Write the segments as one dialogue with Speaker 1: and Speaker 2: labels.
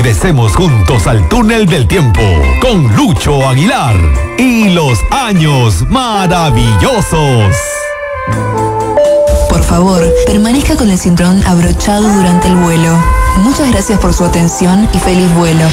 Speaker 1: Regresemos juntos al túnel del tiempo con Lucho Aguilar y los años maravillosos.
Speaker 2: Por favor, permanezca con el cinturón abrochado durante el vuelo. Muchas gracias por su atención y feliz vuelo.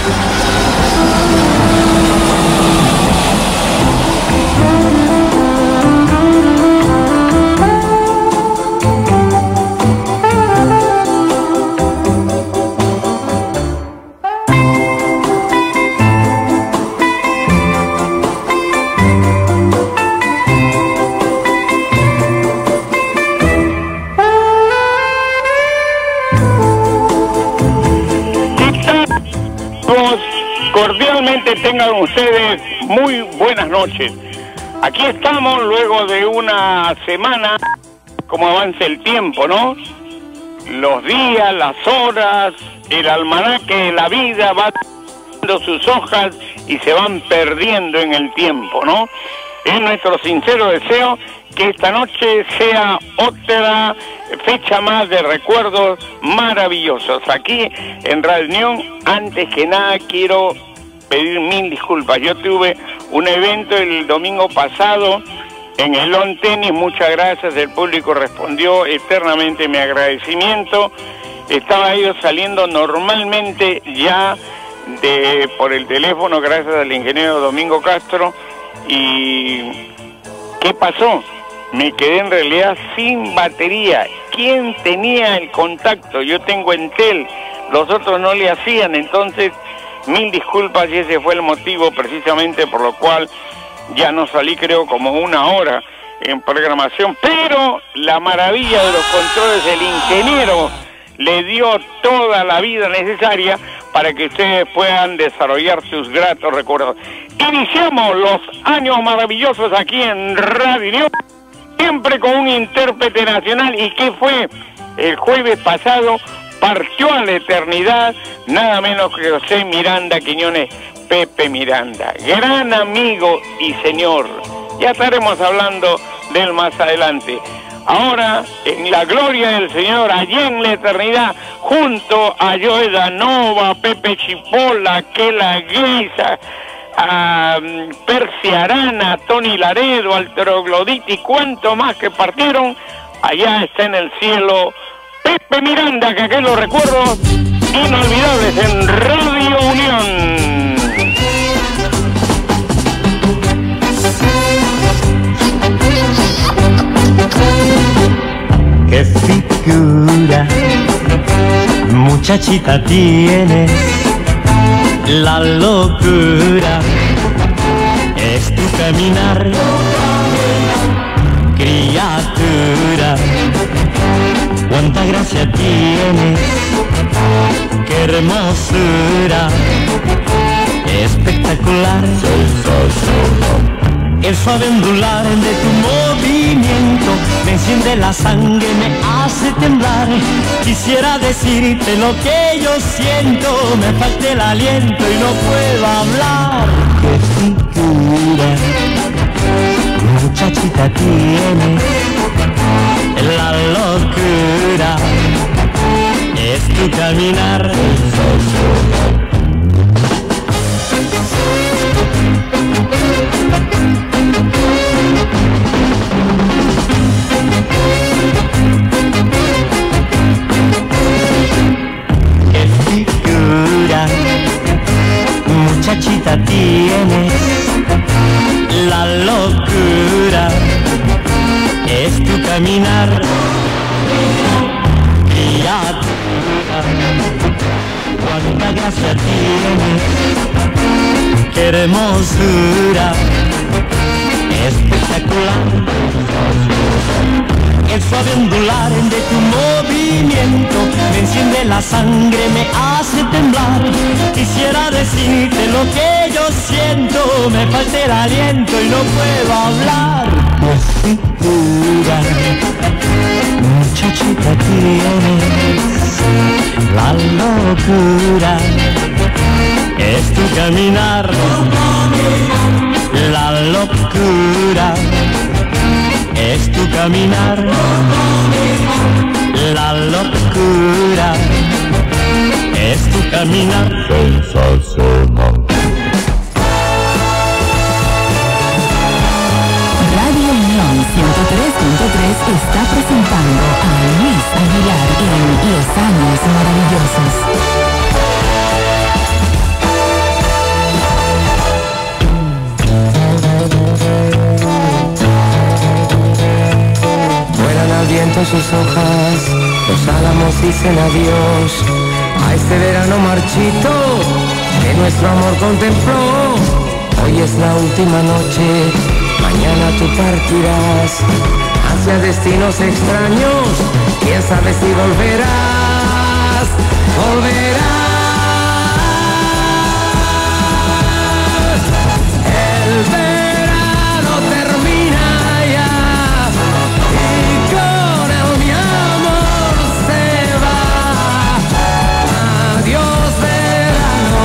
Speaker 3: Cordialmente tengan ustedes muy buenas noches. Aquí estamos luego de una semana, como avanza el tiempo, ¿no? Los días, las horas, el almanaque de la vida va dando sus hojas y se van perdiendo en el tiempo, ¿no? Es nuestro sincero deseo que esta noche sea otra fecha más de recuerdos maravillosos. Aquí en Radio Unión, antes que nada quiero pedir mil disculpas. Yo tuve un evento el domingo pasado en el lawn tenis, muchas gracias, el público respondió eternamente mi agradecimiento. Estaba yo saliendo normalmente ya por el teléfono, gracias al ingeniero Domingo Castro, y ¿qué pasó? Me quedé en realidad sin batería. ¿Quién tenía el contacto? Yo tengo Entel, los otros no le hacían, entonces mil disculpas y ese fue el motivo precisamente por lo cual ya no salí, creo, como una hora en programación, pero la maravilla de los controles, el ingeniero le dio toda la vida necesaria para que ustedes puedan desarrollar sus gratos recuerdos. Iniciamos los años maravillosos aquí en Radio Unión, siempre con un intérprete nacional. ¿Y qué fue? El jueves pasado partió a la eternidad nada menos que José Miranda Quiñones, Pepe Miranda, gran amigo y señor. Ya estaremos hablando de él más adelante. Ahora, en la gloria del Señor, allá en la eternidad, junto a Joe Danova, Pepe Chipola, Kela Guisa, a Percy Arana, Tony Laredo, al Troglodita y cuanto más que partieron, allá está en el cielo Pepe Miranda, que aquellos recuerdos inolvidables en Radio Unión.
Speaker 4: Qué figura, muchachita tienes, la locura es tu caminar, criatura, cuánta gracia tienes, qué hermosura, espectacular. El suave ondular de tu movimiento me enciende la sangre, me hace temblar. Quisiera decirte lo que yo siento, me falta el aliento y no puedo hablar. Qué figura, muchachita tienes, la locura es tu caminar. Qué figura, muchachita tienes, la locura es tu caminar. Criatura, cuánta gracia tienes, qué hermosura, espectacular. El suave ondular de tu movimiento me enciende la sangre, me hace temblar. Quisiera decirte lo que yo siento, me falta el aliento y no puedo hablar. Qué figura, muchachita tienes, la locura es tu caminar. La locura es tu caminar. La locura es tu caminar. caminar.
Speaker 5: Sensacional.
Speaker 2: Radio Unión 103.3 está presentando a Luis Aguilar en Los Años Maravillosos.
Speaker 6: Vuelan al viento sus hojas, los álamos dicen adiós a este verano marchito que nuestro amor contempló. Hoy es la última noche, mañana tú partirás hacia destinos extraños, quién sabe si volverás, volverás. El verano termina ya y con él mi amor se va. Adiós verano,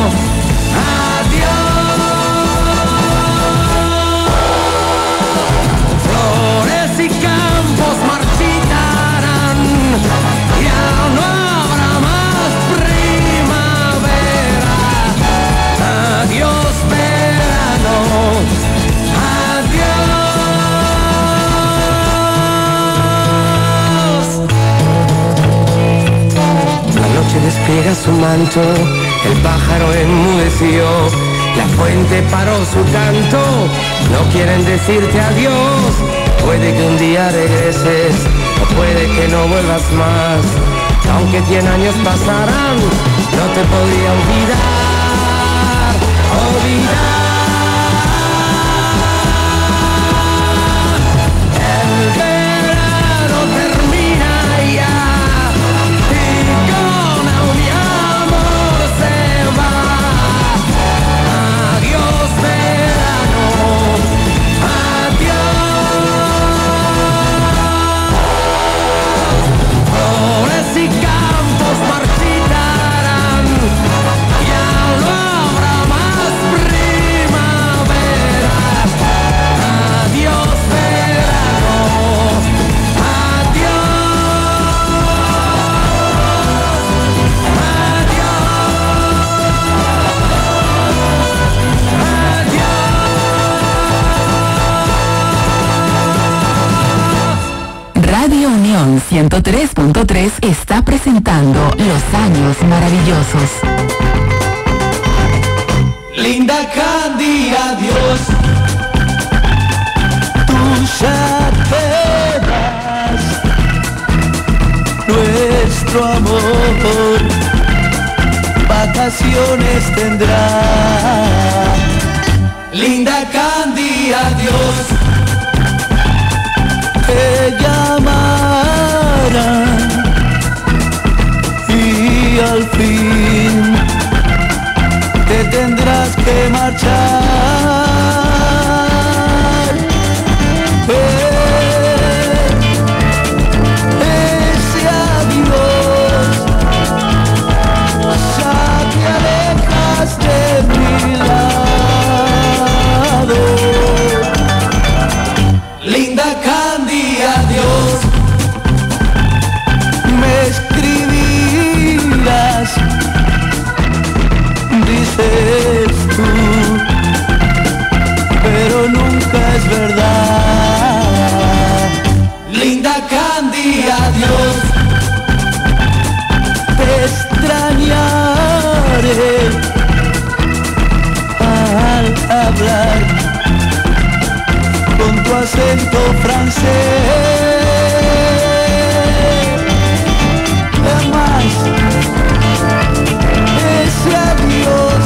Speaker 6: flores y campos marchitarán, ya no habrá más primavera. Adiós verano, adiós. La noche despliega su manto, el pájaro enmudeció, la fuente paró su canto, no quieren decirte adiós. Puede que un día regreses, o puede que no vuelvas más. Aunque 100 años pasarán, no te podría olvidar, olvidar. El verano termina ya y con él mi amor se va. Adiós verano, adiós. Flores y campos marchitarán, ya no habrá más primavera. Adiós verano, adiós,
Speaker 2: Radio Unión 103.3 está presentando Los Años Maravillosos.
Speaker 4: Linda Candy, adiós. Tú ya te vas. Nuestro amor vacaciones tendrá. Linda Candy, adiós. Te llamarán y al fin te tendrás que marchar. Ese adiós, ya te alejas de mi lado. Linda Candy, adiós. Me escribirás, dices tú, pero nunca es verdad. Linda Candy, adiós. Te extrañaré al hablar con tu acento francés. Además, ese adiós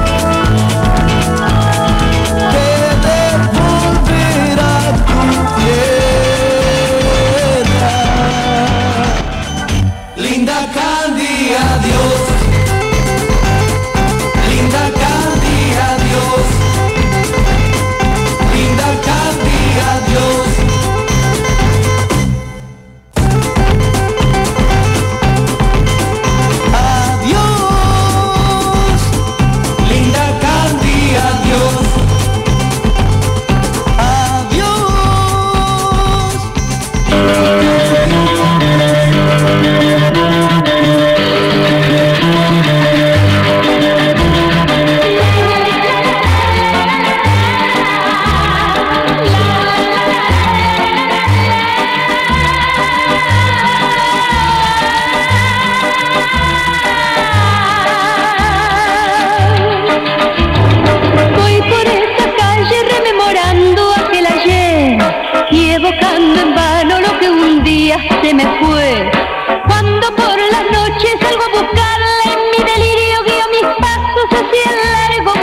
Speaker 4: te devolverá tu tierra. Linda Candy, adiós. Linda Candy, adiós. Linda Candy, adiós.
Speaker 7: fue cuando por las noches salgo a buscarla. En mi delirio guío mis pasos hacia el largo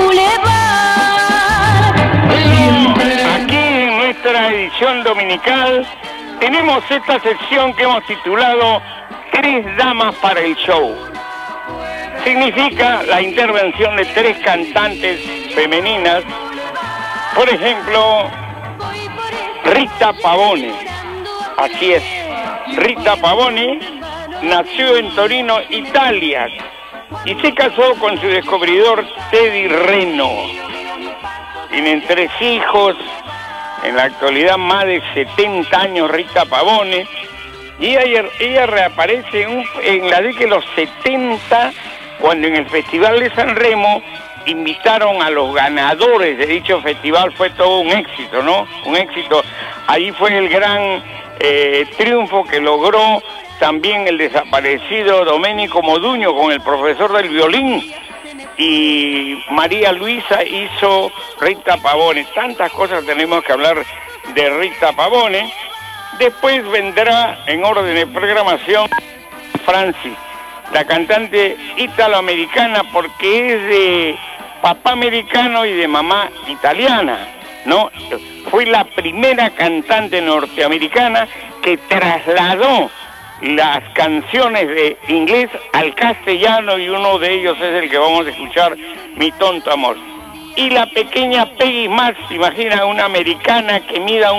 Speaker 7: bulevar.
Speaker 3: Aquí en nuestra edición dominical tenemos esta sección que hemos titulado Tres damas para el show. Significa la intervención de tres cantantes femeninas. Por ejemplo, Rita Pavone. Así es, Rita Pavone nació en Torino, Italia, y se casó con su descubridor Teddy Reno. Tienen 3 hijos, en la actualidad más de 70 años Rita Pavone, y ella reaparece en la década de los 70, cuando en el Festival de San Remo invitaron a los ganadores de dicho festival. Fue todo un éxito, ¿no? Un éxito. Ahí fue el gran triunfo que logró también el desaparecido Domenico Modugno con el profesor del violín, y María Luisa hizo Rita Pavone. Tantas cosas tenemos que hablar de Rita Pavone. Después vendrá en orden de programación Francis, la cantante italoamericana, porque es de papá americano y de mamá italiana, ¿no? Fue la primera cantante norteamericana que trasladó las canciones de inglés al castellano, y uno de ellos es el que vamos a escuchar, Mi tonto amor. Y la pequeña Peggy Marks, imagina una americana que mida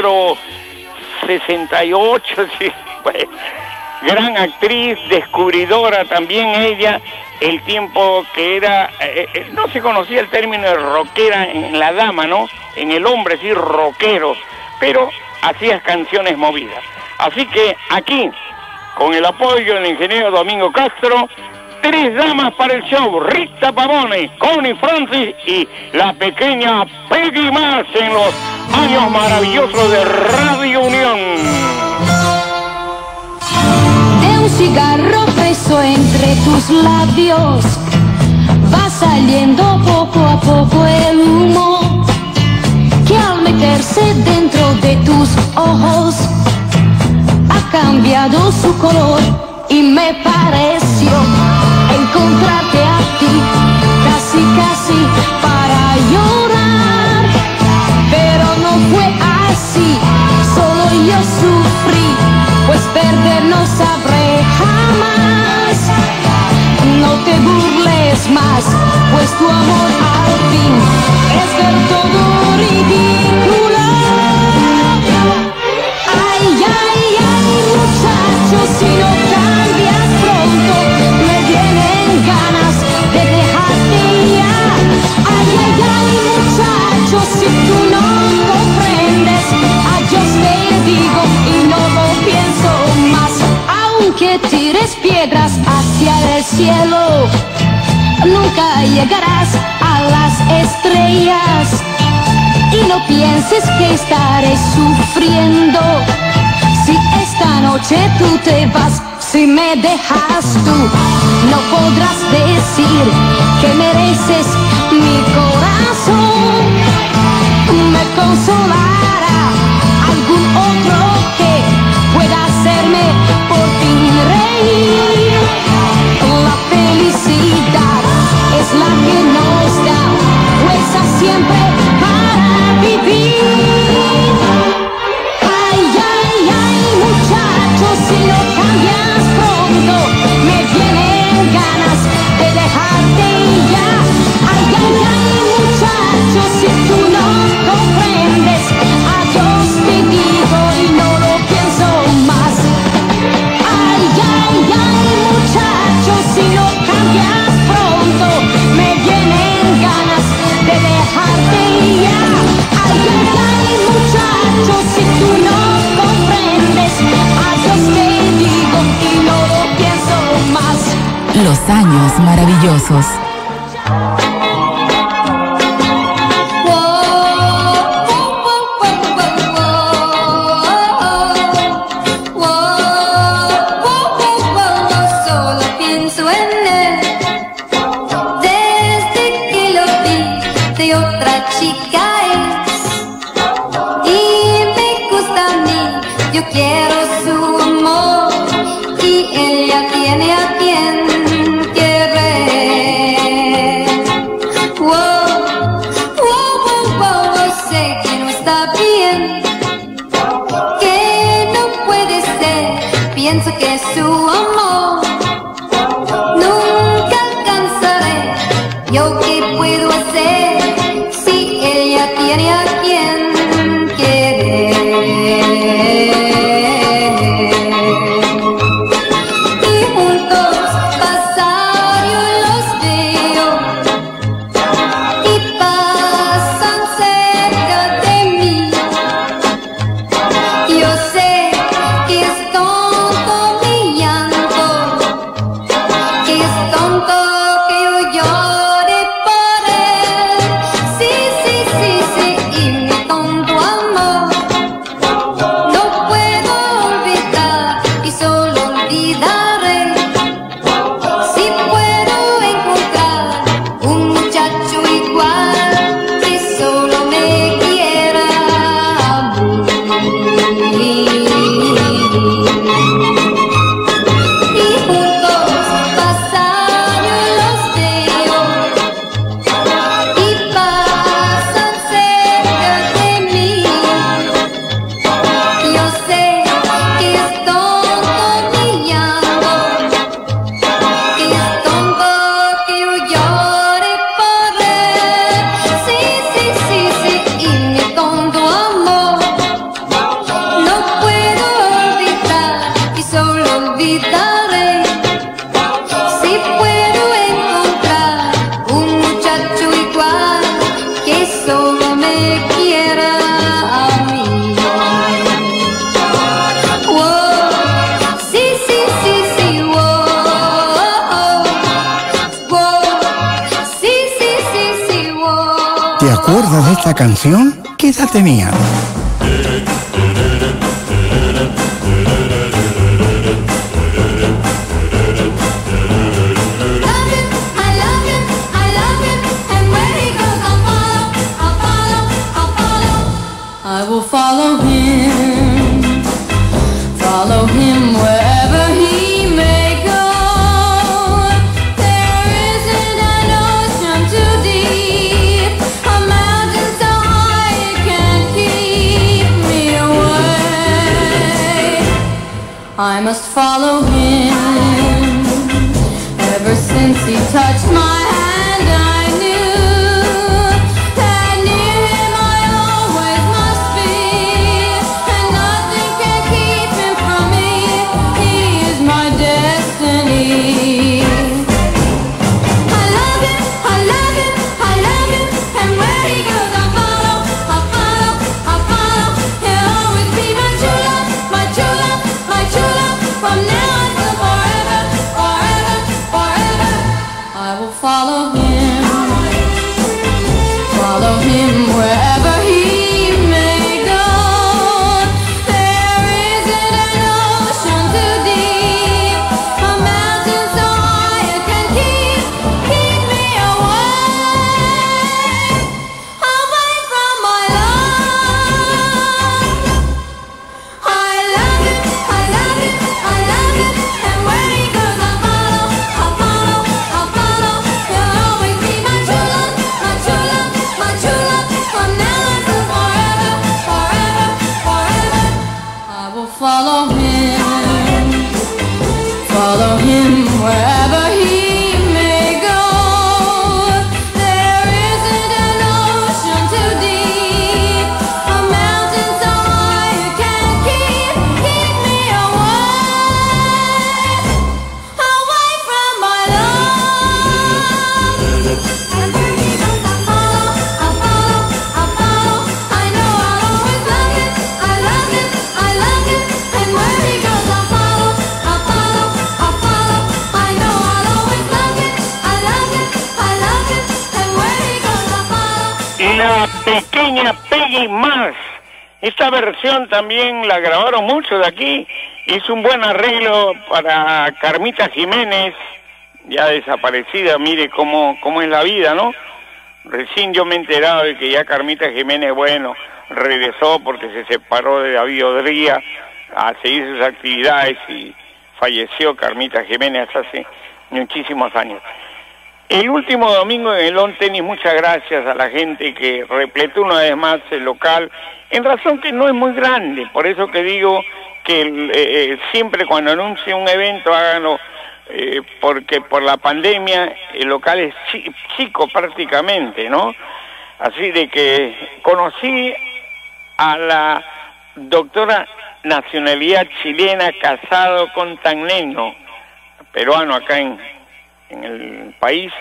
Speaker 3: 1,68 m, sí, pues, gran actriz, descubridora también ella, el tiempo que era, no se conocía el término de rockera en la dama, ¿no? En el hombre sí, rockero, pero hacía canciones movidas. Así que aquí, con el apoyo del ingeniero Domingo Castro, 3 damas para el show: Rita Pavone, Connie Francis y la pequeña Peggy Marks, en los años maravillosos de Radio Unión.
Speaker 7: Un cigarro preso entre tus labios, va saliendo poco a poco el humo, que al meterse dentro de tus ojos ha cambiado su color, y me pareció encontrarte a ti casi casi para llorar, pero no fue así, solo yo sufrí, pues perder no sabré jamás. No te burles más, pues tu amor al fin es del todo ridículo. Ay, ay, ay, muchacho, si no cambias pronto, me vienen ganas de dejarte ya. Ay, ay, ay, muchacho, si tú no comprendes, adiós te digo y no lo pienso más. Aunque tires piedras hacia el cielo, nunca llegarás a las estrellas. Y no pienses que estaré sufriendo si esta noche tú te vas. Si me dejas tú, no podrás decir que mereces mi corazón. Me consolará algún otro que pueda hacerme por fin reír. La felicidad es la que nos da fuerza siempre para vivir. Ay, ay, ay, muchachos, si no cambias pronto, me vienen ganas de dejarte ya. Ay, ay, ay, muchachos, si tú no comprendes, adiós te digo y no lo pienso más. Ay, ay, ay, muchachos, si no cambias pronto, me vienen ganas de dejarte ya. Ay, ay, ay, muchachos, si tú no comprendes, adiós te digo y no lo pienso más.
Speaker 2: Los años maravillosos.
Speaker 7: Solo pienso en él, desde que lo vi de otra chica es, y me gusta a mí, yo quiero su amor. que su amor nunca alcanzaré. ¿Yo qué puedo hacer si ella tiene a quien querer? Y juntos pasar yo los veo y pasan cerca de mí. Yo sé que es tonto mi llanto, que es tonto que yo llore por él. Sí, sí, sí, sí, y mi tonto amor no puedo olvidar y solo olvidaré si puedo encontrar un muchacho igual que solo me quiera a mí. Y juntos pasar yo los veo y pasan cerca de mí. Yo sé que es tonto mi llanto, que es tonto que yo llore por él. Sí, sí, sí, sí, y mi tonto amor no puedo olvidar y solo olvidaré si puedo encontrar un muchacho igual que solo me quiera a mí. Wow, sí, sí, sí, sí, wow, wow, sí, sí, sí, sí, wow.
Speaker 8: ¿Te acuerdas de esta canción? ¿Qué edad tenías?
Speaker 7: I will follow him wherever he may go. There isn't an ocean too deep, a mountain so high it can't keep me away. I must follow him. Ever since he touched my hand, I knew that near him I always must be, and nothing can keep him from me. He is my destiny. I love him, I love him, I love him, and where he goes I follow, I follow, I follow. He'll always be my true love, my true love, my true love, from now until forever, forever, forever. I will follow him wherever he may go. There isn't an ocean too deep, a mountain so high it can keep me away from my love. I love him, I love him, I love him, and where he goes I follow, I follow, I follow. He'll always be my true love, my true love, my true love, from now until forever, forever, forever. I will follow him wherever he may go. There isn't an ocean too deep, a mountain so high it can't keep me away from my love. And where he goes I follow, I follow, I follow. I know I'll always love him, I love him, I love him, and where he goes I follow, I follow, I follow. I know I'll always love him, I love him, I love him, and where he goes I follow.
Speaker 3: La pequeña Peggy Más. Esta versión también la grabaron mucho de aquí. Hizo un buen arreglo para Carmita Jiménez, ya desaparecida. Mire cómo es la vida, ¿no? Recién yo me he enterado de que ya Carmita Jiménez, bueno, regresó porque se separó de David Odría a seguir sus actividades y falleció Carmita Jiménez hace muchísimos años. El último domingo en el Lawn Tennis, muchas gracias a la gente que repletó una vez más el local, en razón que no es muy grande, por eso que digo que que siempre cuando anuncie un evento háganlo, porque por la pandemia el local es chico prácticamente, ¿no? Así de que conocí a la doctora nacionalidad chilena, casado con tagneño, peruano acá en el país,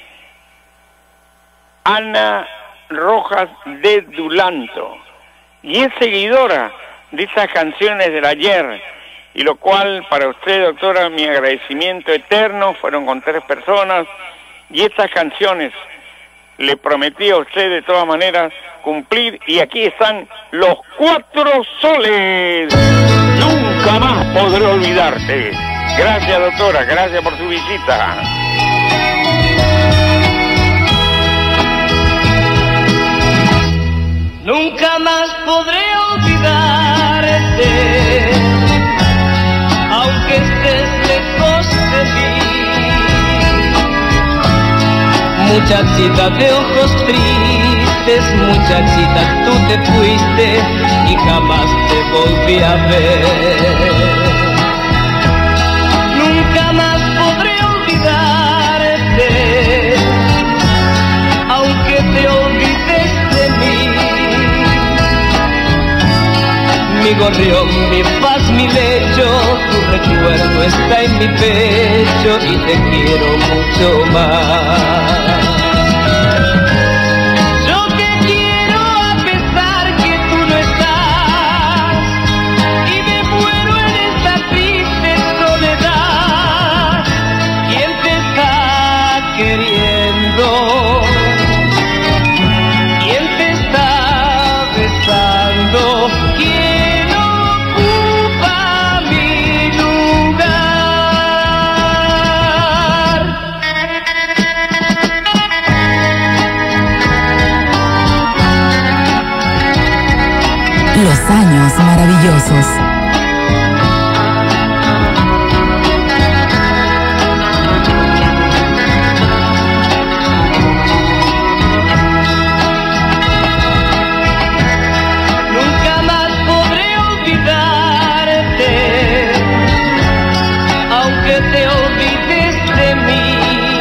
Speaker 3: Ana Rojas de Dulanto, y es seguidora de esas canciones del ayer, y lo cual para usted, doctora, mi agradecimiento eterno. Fueron con 3 personas, y estas canciones le prometí a usted de todas maneras cumplir, y aquí están los 4 soles. Nunca más podré olvidarte. Gracias, doctora, gracias por su visita.
Speaker 4: Nunca más podré olvidarte, aunque estés lejos de mí. Muchachita de ojos tristes, muchachita, tú te fuiste y jamás te volví a ver. Nunca más podré olvidarte, aunque te olvides de mí. Mi gorrión, mi paz, mi lecho, tu recuerdo está en mi pecho y te quiero mucho más. Yo te quiero a pesar que tú no estás, y me muero en esta triste soledad. ¿Quién te está queriendo? ¿Quién te está besando? ¿Quién ocupa mi lugar?
Speaker 2: Los años maravillosos.
Speaker 4: Nunca más podré olvidarte, aunque te olvides de mí.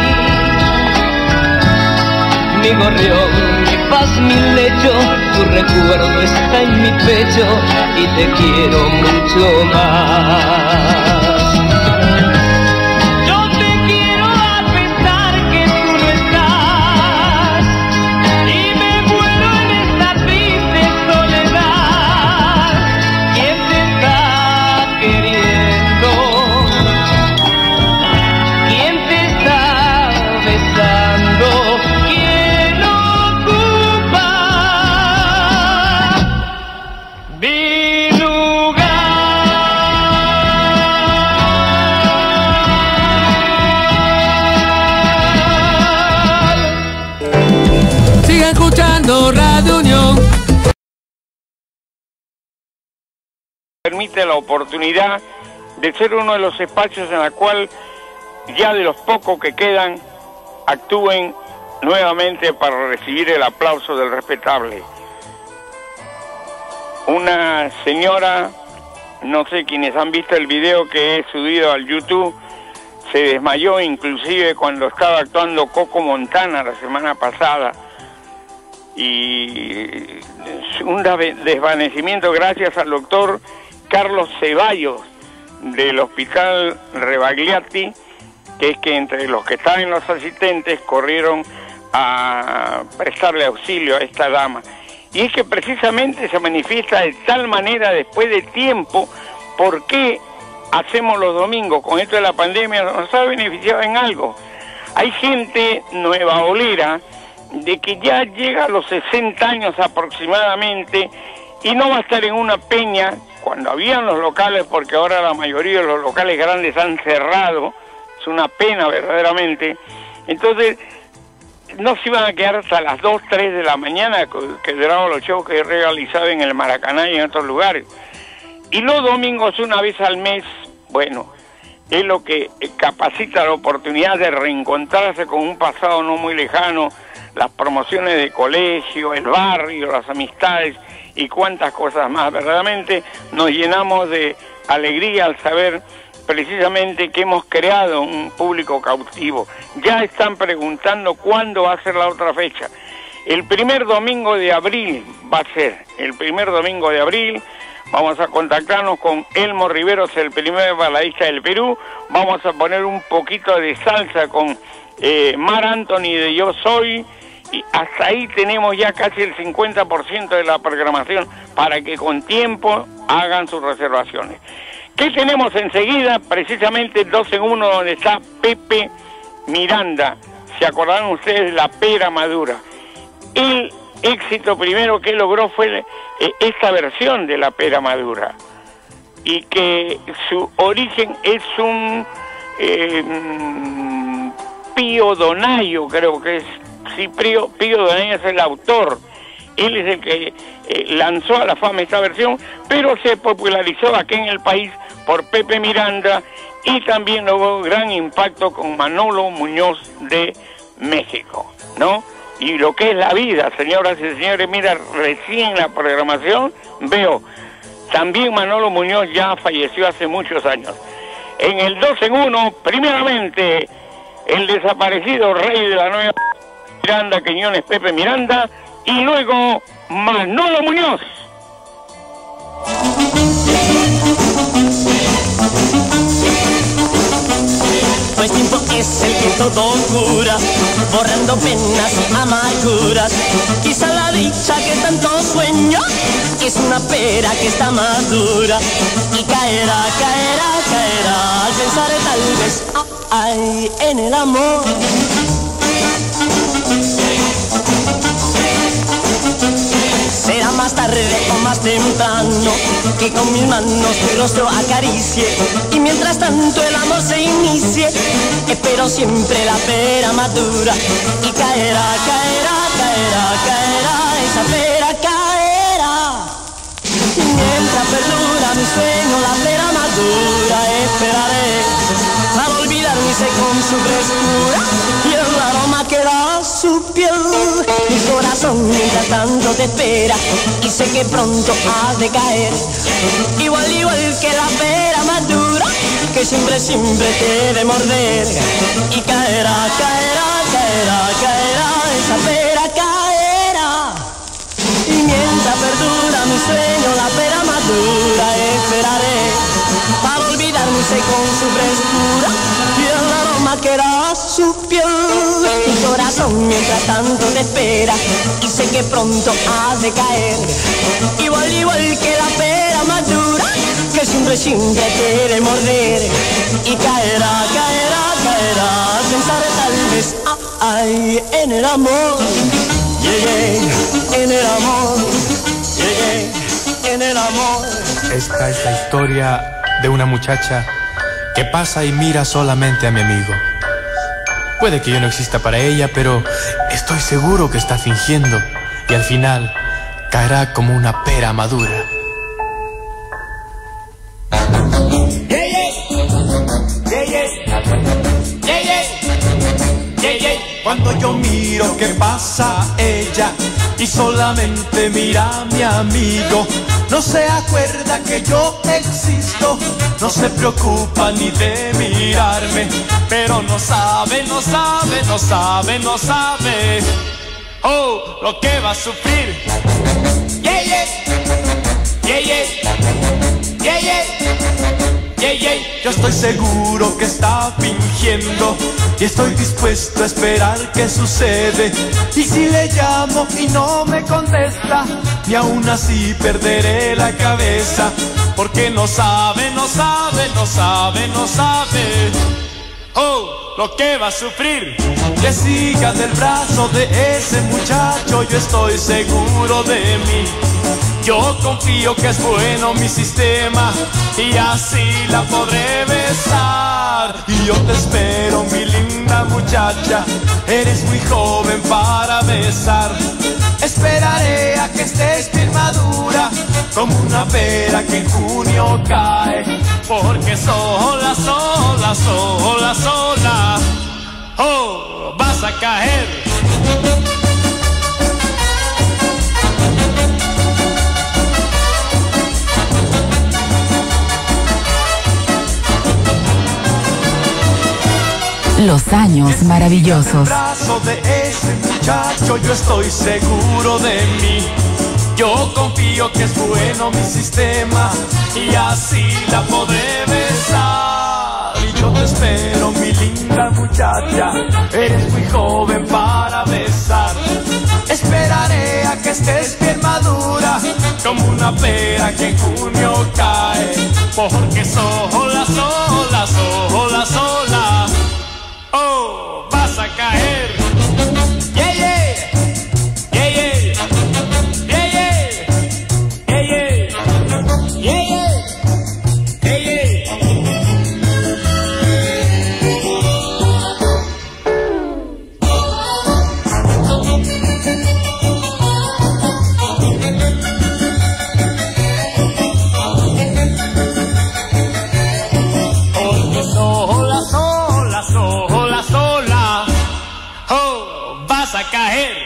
Speaker 4: Mi gorrión, mi paz, mi lecho, tu recuerdo está en mi pecho y te quiero mucho más. Yo te quiero a pesar que tú no estás, y me muero en esta triste soledad. ¿Quién te está queriendo? ¿Quién te está besando? ¿Quién ocupa mi lugar?
Speaker 6: Siga escuchando Radio Unión.
Speaker 3: Permite la oportunidad de ser uno de los espacios en la cual ya de los pocos que quedan actúen nuevamente para recibir el aplauso del respetable. Una señora, no sé quiénes han visto el video que he subido al YouTube, se desmayó inclusive cuando estaba actuando Coco Montana la semana pasada, y un desvanecimiento gracias al doctor Carlos Ceballos del Hospital Rebagliati, que es que entre los que estaban los asistentes corrieron a prestarle auxilio a esta dama. Y es que precisamente se manifiesta de tal manera después de tiempo. ¿Por qué hacemos los domingos? Con esto de la pandemia nos ha beneficiado en algo. Hay gente nueva olera de que ya llega a los 60 años aproximadamente y no va a estar en una peña cuando habían los locales, porque ahora la mayoría de los locales grandes han cerrado. Es una pena verdaderamente. Entonces no se iban a quedar hasta las 2, 3 de la mañana, que duraban los shows que he realizado en el Maracaná y en otros lugares. Y los domingos, una vez al mes, bueno, es lo que capacita la oportunidad de reencontrarse con un pasado no muy lejano, las promociones de colegio, el barrio, las amistades y cuantas cosas más. Verdaderamente nos llenamos de alegría al saber precisamente que hemos creado un público cautivo. Ya están preguntando cuándo va a ser la otra fecha. El primer domingo de abril va a ser, el primer domingo de abril. Vamos a contactarnos con Elmo Riveros, el primer baladista del Perú. Vamos a poner un poquito de salsa con Mar Anthony de Yo Soy. Y hasta ahí tenemos ya casi el 50% de la programación para que con tiempo hagan sus reservaciones. ¿Qué tenemos enseguida? Precisamente 2 en 1, donde está Pepe Miranda. ¿Se acordarán ustedes de La Pera Madura? El éxito primero que logró fue esta versión de La Pera Madura, y que su origen es un Pío Donayo, creo que es. Sí, Pío Donayo es el autor. Él es el que lanzó a la fama esta versión, pero se popularizó aquí en el país por Pepe Miranda, y también hubo gran impacto con Manolo Muñoz de México, ¿no? Y lo que es la vida, señoras y señores, mira, recién la programación veo, también Manolo Muñoz ya falleció hace muchos años. En el 2 en 1, primeramente, el desaparecido rey de la nueva Miranda, Quiñones, Pepe Miranda, y luego Manolo Muñoz.
Speaker 4: Pues tiempo es el que todo cura, borrando penas y amarguras. Quizá la dicha que tanto sueño es una pera que está madura, y caerá, caerá, caerá. Pensaré tal vez, ay, en el amor. Será más tarde o más temprano que con mis manos tu rostro acaricie, y mientras tanto el amor se inicie, espero siempre la pera madura, y caerá, caerá, caerá, caerá, esa pera caerá. Y mientras perdura mi sueño, la pera madura esperaré para olvidar mi sed con su frescura y el aroma que da su piel. Mi corazón mientras tanto te espera y sé que pronto has de caer, igual, igual que la pera madura que siempre, siempre te he de morder. Y caerá, caerá, caerá, caerá, esa pera caerá. Y mientras perdura mi sueño, la pera madura esperaré para olvidar mi sed con su frescura y el aroma que da su piel. Mi corazón mientras tanto te espera y sé que pronto has de caer, igual, igual que la pera madura que siempre, siempre te he de morder. Y caerá, caerá, caerá, pensaré tal vez, ay, en el amor. Llegué en el amor, llegué en el amor.
Speaker 9: Esta es la historia de una muchacha que pasa y mira solamente a mi amigo. Puede que yo no exista para ella, pero estoy seguro que está fingiendo, y al final caerá como una pera madura.
Speaker 10: Cuando yo miro que pasa ella y solamente mira a mi amigo, no se acuerda que yo existo, no se preocupa ni de mirarme, pero no sabe, no sabe, no sabe, no sabe, oh, lo que va a sufrir. Yeah, yeah, yeah, yeah, yeah, yeah, yeah, yeah. Yo estoy seguro que está fingiendo y estoy dispuesto a esperar qué sucede. Y si le llamo y no me contesta, y aún así perderé la cabeza, porque no sabe, no sabe, no sabe, no sabe, oh, lo que va a sufrir. Que siga del brazo de ese muchacho, yo estoy seguro de mí. Yo confío que es bueno mi sistema y así la podré besar. Y yo te espero, mi linda muchacha, eres muy joven para besar. Esperaré a que estés bien madura, como una pera que en junio cae, porque sola, sola, sola, sola, oh, vas a caer.
Speaker 2: Los años maravillosos.
Speaker 10: En el brazo de ese muchacho yo estoy seguro de mí. Yo confío que es bueno mi sistema y así la podré besar. Y yo te espero, mi linda muchacha, eres muy joven para besar. Esperaré a que estés bien madura, como una pera que en junio cae. Porque sola, sola, sola, sola, oh, vas a caer. Yeah, yeah, yeah, yeah, yeah, yeah, yeah, yeah, yeah, yeah, yeah. Porque sola, sola, sola, sola, oh, vas a caer.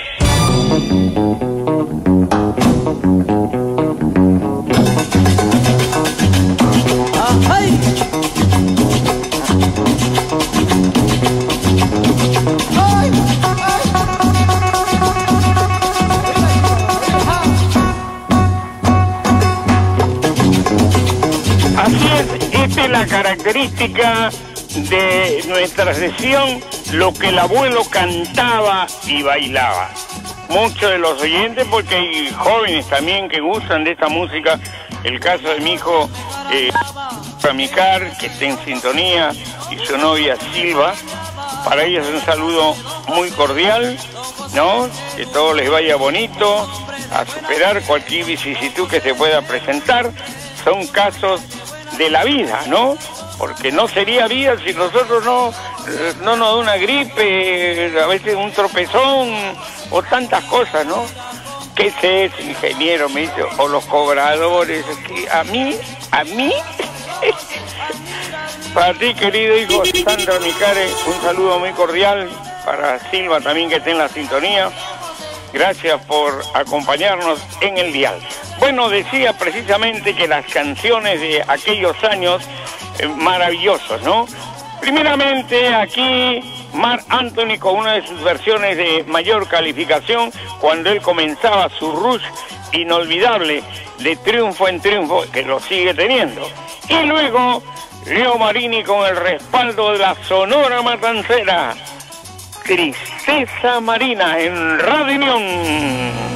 Speaker 3: Así es, esta es la característica de nuestra sesión, lo que el abuelo cantaba y bailaba. Muchos de los oyentes, porque hay jóvenes también que gustan de esta música, el caso de mi hijo Amicar, que está en sintonía, y su novia Silva, para ellos un saludo muy cordial, ¿no? Que todo les vaya bonito, a superar cualquier vicisitud que se pueda presentar. Son casos de la vida, ¿no? Porque no sería vida si nosotros no nos da una gripe, a veces un tropezón o tantas cosas, ¿no? ¿Qué es eso, ingeniero? Me dice, o los cobradores, que a mí, para ti, querido hijo Sandra Micare, un saludo muy cordial, para Silva también que está en la sintonía. Gracias por acompañarnos en el dial. Bueno, decía precisamente que las canciones de aquellos años maravillosos, ¿no? Primeramente aquí Marc Anthony con una de sus versiones de mayor calificación, cuando él comenzaba su rush inolvidable de triunfo en triunfo, que lo sigue teniendo. Y luego Leo Marini con el respaldo de la Sonora Matancera, Tristeza Marina en Radio Unión.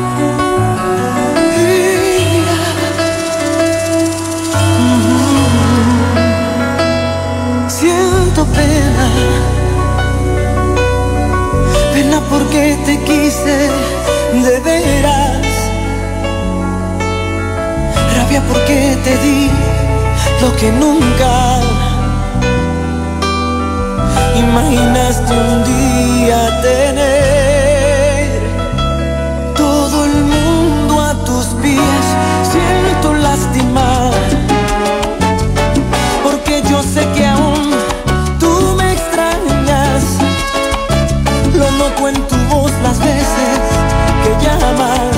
Speaker 11: Siento pena, pena porque te quise de veras, rabia porque te di lo que nunca imaginaste un día tener. Todo el mundo a tus pies, siento lástima, porque yo sé que aún tú me extrañas. Lo noto en tu voz las veces que llamas,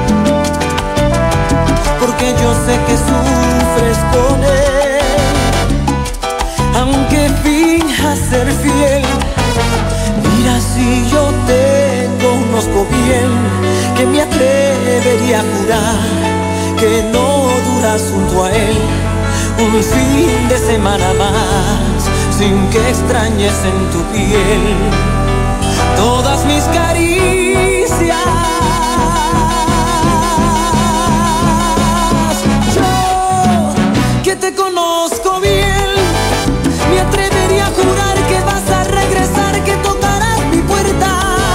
Speaker 11: porque yo sé que sufres con él. Aunque finjas ser fiel, mira si yo te conozco bien, que me atrevería a jurar que no duras junto a él un fin de semana más, sin que extrañes en tu piel todas mis caricias. Yo, que te conozco bien, me atrevería a jurar que vas a regresar, que tocarás mi puerta.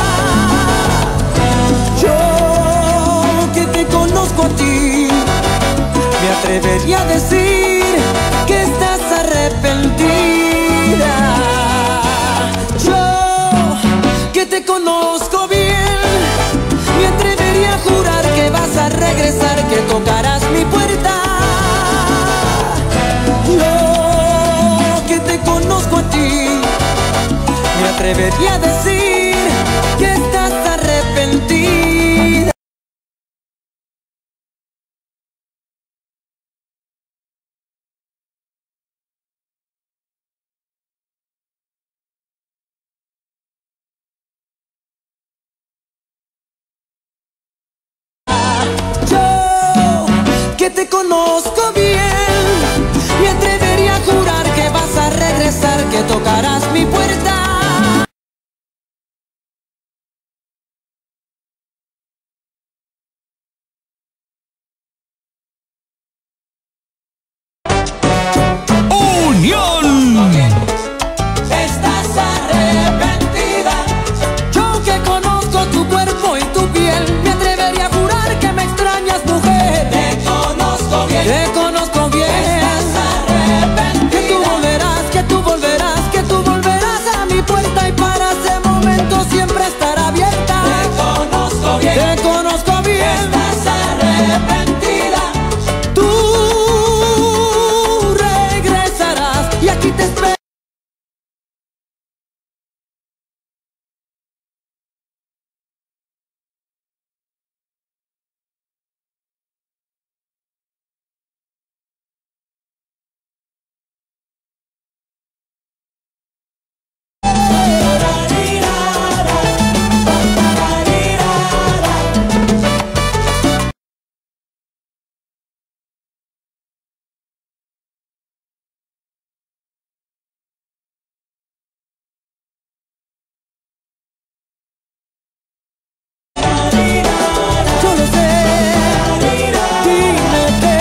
Speaker 11: Yo, que te conozco a ti, me atrevería a decir que estás arrepentida. Yo, que te conozco bien, me atrevería a jurar que vas a regresar, que tocarás mi puerta. Yo, que te conozco a ti, me atrevería a decir que estás arrepentida. te conozco bien. Me atrevería a jurar que vas a regresar, que tocarás mi puerta.
Speaker 7: Estás arrepentida.
Speaker 11: Yo que conozco tu cuerpo y tu piel, me atrevería a jurar que me extrañas, mujer.
Speaker 7: Te conozco bien.
Speaker 11: Te conozco bien.
Speaker 7: Estás arrepentida.
Speaker 11: Que tú volverás, que tú volverás, que tú volverás a mi puerta y para ese momento siempre estará abierta.
Speaker 7: Te conozco bien.
Speaker 11: Te conozco bien.
Speaker 7: Estás arrepentida.
Speaker 11: Tú regresarás y aquí te espero. Yo lo sé, dime que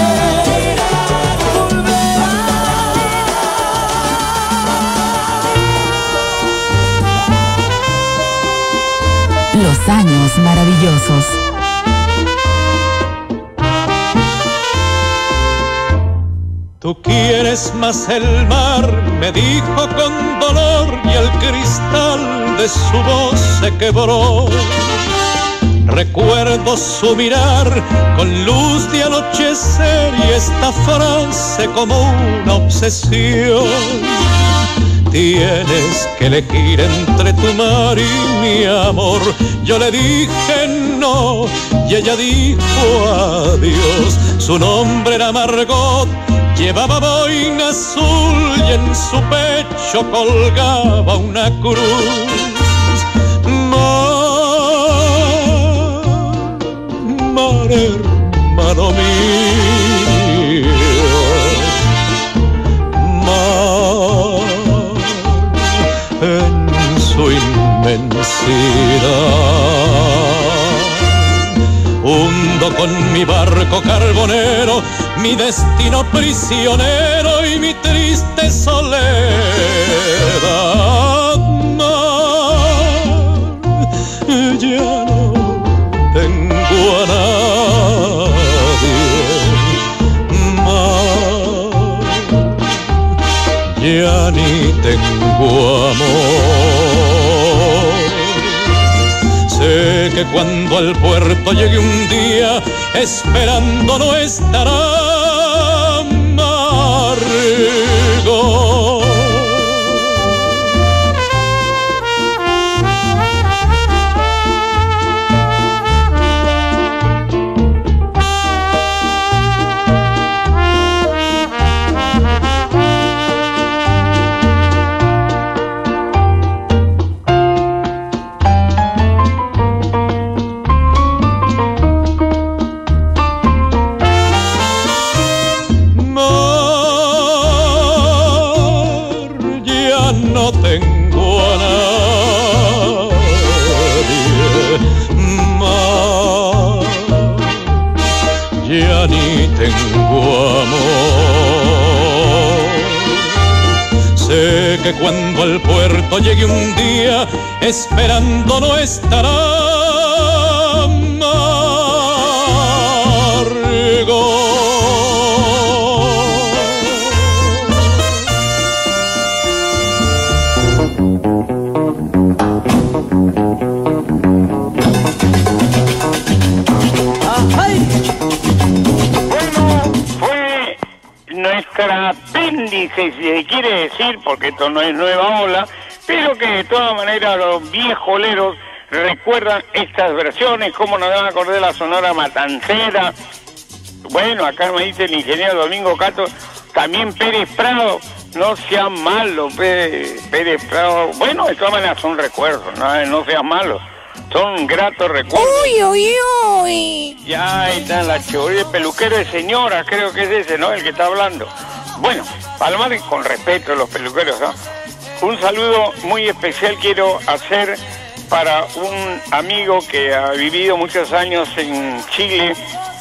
Speaker 2: Los años maravillosos.
Speaker 10: Tú quieres más el mar, me dijo con dolor, y el cristal de su voz se quebró. Recuerdo su mirar con luz de anochecer y esta frase como una obsesión. Tienes que elegir entre tu mar y mi amor. Yo le dije no y ella dijo adiós. Su nombre era Margot, llevaba boina azul y en su pecho colgaba una cruz. Mar, hermano mío, mar en su inmensidad. Hundo con mi barco carbonero mi destino prisionero y mi triste soledad. Mar, ya no tengo a nadie. Mar, ya ni tengo amor. Sé que cuando al puerto llegue un día, esperando no estará Margot. Ya ni tengo amor. Sé que cuando al puerto llegue un día, esperando no estará Margot.
Speaker 3: Nuestra apéndice, si se quiere decir, porque esto no es nueva ola, pero que de todas maneras los viejoleros recuerdan estas versiones, como nos van a acordar de la Sonora Matancera. Bueno, acá me dice el ingeniero Domingo Cato, también Pérez Prado, no sean malos, Pérez Prado. Bueno, de todas maneras son recuerdos, no sean malos. son gratos recuerdos.
Speaker 12: Uy, uy, uy.
Speaker 3: Ya ahí está la chorilla, el peluquero de señora, creo que es ese, ¿no? El que está hablando. Bueno, Palomar, con respeto a los peluqueros, ¿no? Un saludo muy especial quiero hacer para un amigo que ha vivido muchos años en Chile,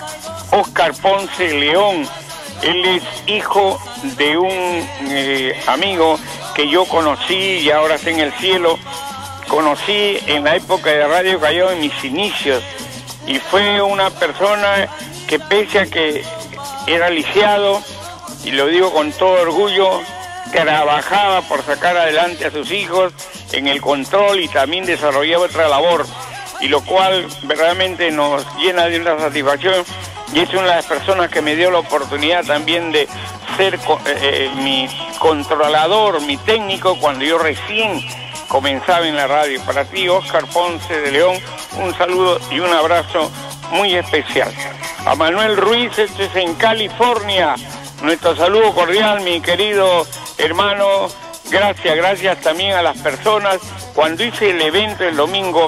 Speaker 3: Oscar Ponce León. Él es hijo de un amigo que yo conocí y ahora está en el cielo. Conocí en la época de Radio Callao en mis inicios y fue una persona que pese a que era lisiado, y lo digo con todo orgullo, trabajaba por sacar adelante a sus hijos en el control y también desarrollaba otra labor, y lo cual verdaderamente nos llena de una satisfacción, y es una de las personas que me dio la oportunidad también de ser mi controlador, mi técnico, cuando yo recién comenzaba en la radio. Para ti, Oscar Ponce de León, un saludo y un abrazo muy especial. A Manuel Ruiz, este es en California, nuestro saludo cordial, mi querido hermano. Gracias también a las personas. Cuando hice el evento el domingo,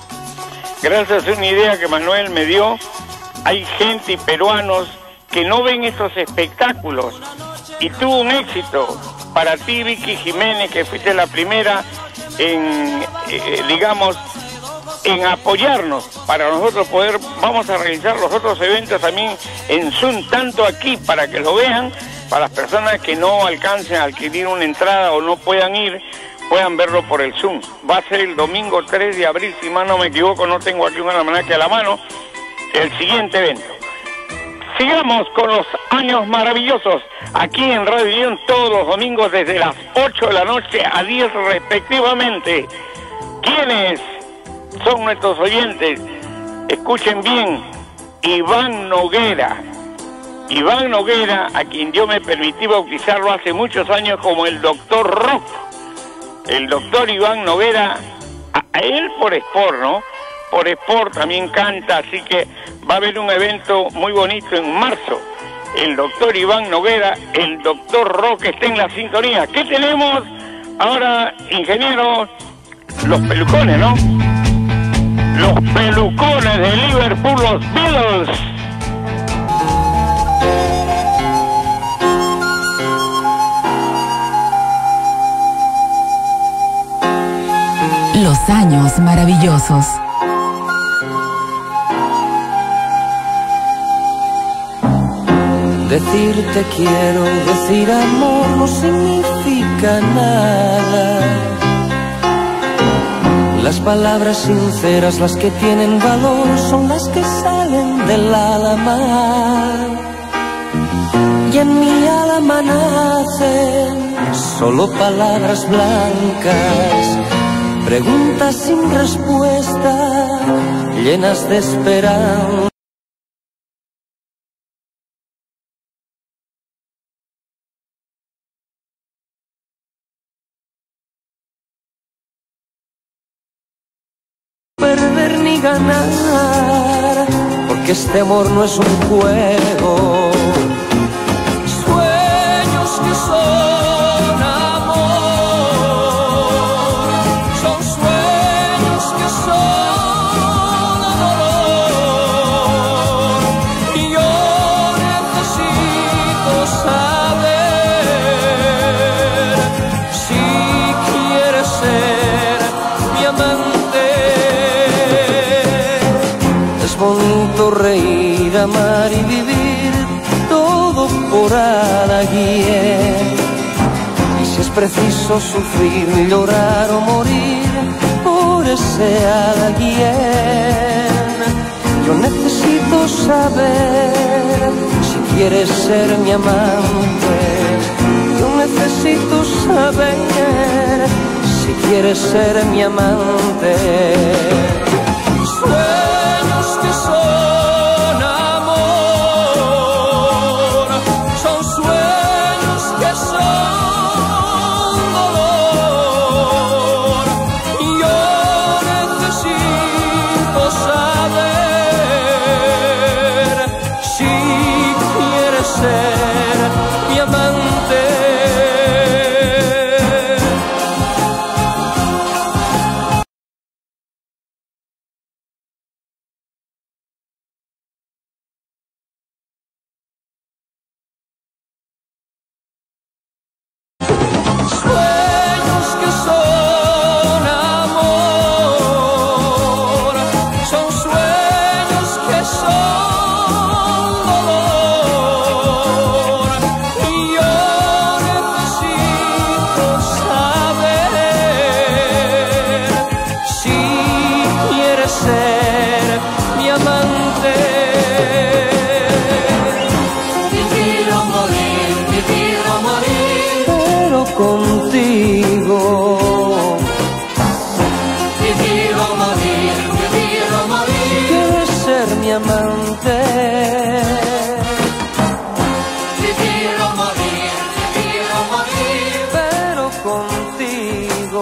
Speaker 3: gracias a una idea que Manuel me dio, hay gente y peruanos que no ven estos espectáculos, y tuvo un éxito. Para ti, Vicky Jiménez, que fuiste la primera en, digamos, en apoyarnos para nosotros poder, vamos a realizar los otros eventos también en Zoom, tanto aquí para que lo vean, para las personas que no alcancen a adquirir una entrada o no puedan ir, puedan verlo por el Zoom. Va a ser el domingo 3 de abril, si mal no me equivoco, no tengo aquí un almanaque a la mano, el siguiente evento. Sigamos con los años maravillosos aquí en Radio León todos los domingos desde las 8 de la noche a 10 respectivamente. ¿Quiénes son nuestros oyentes? Escuchen bien, Iván Noguera. Iván Noguera, a quien yo me permití bautizarlo hace muchos años como el Doctor Rock. El doctor Iván Noguera, a él por Sport, ¿no? Por Sport también canta, así que va a haber un evento muy bonito en marzo. El doctor Iván Noguera, el doctor Rock, está en la sintonía. ¿Qué tenemos ahora, ingeniero? Los pelucones, ¿no? Los pelucones de Liverpool, los Beatles.
Speaker 2: Los años maravillosos.
Speaker 11: Decirte quiero, decir amor no significa nada. Las palabras sinceras, las que tienen valor, son las que salen del alma. Y en mi alma nacen solo palabras blancas, preguntas sin respuesta, llenas de esperanza. Perder ni ganar, porque este amor no es un juego. Sueños que son amor, son sueños que son dolor. Y yo necesito saber si quieres ser mi amante. Es bonito reír, amar y vivir, todo por alguien. Y si es preciso sufrir, llorar o morir por ese alguien. Yo necesito saber si quieres ser mi amante. Yo necesito saber si quieres ser mi amante. contigo.
Speaker 7: Vivir o morir, vivir o morir.
Speaker 11: ¿Quieres ser mi amante?
Speaker 7: Vivir o morir,
Speaker 11: pero contigo.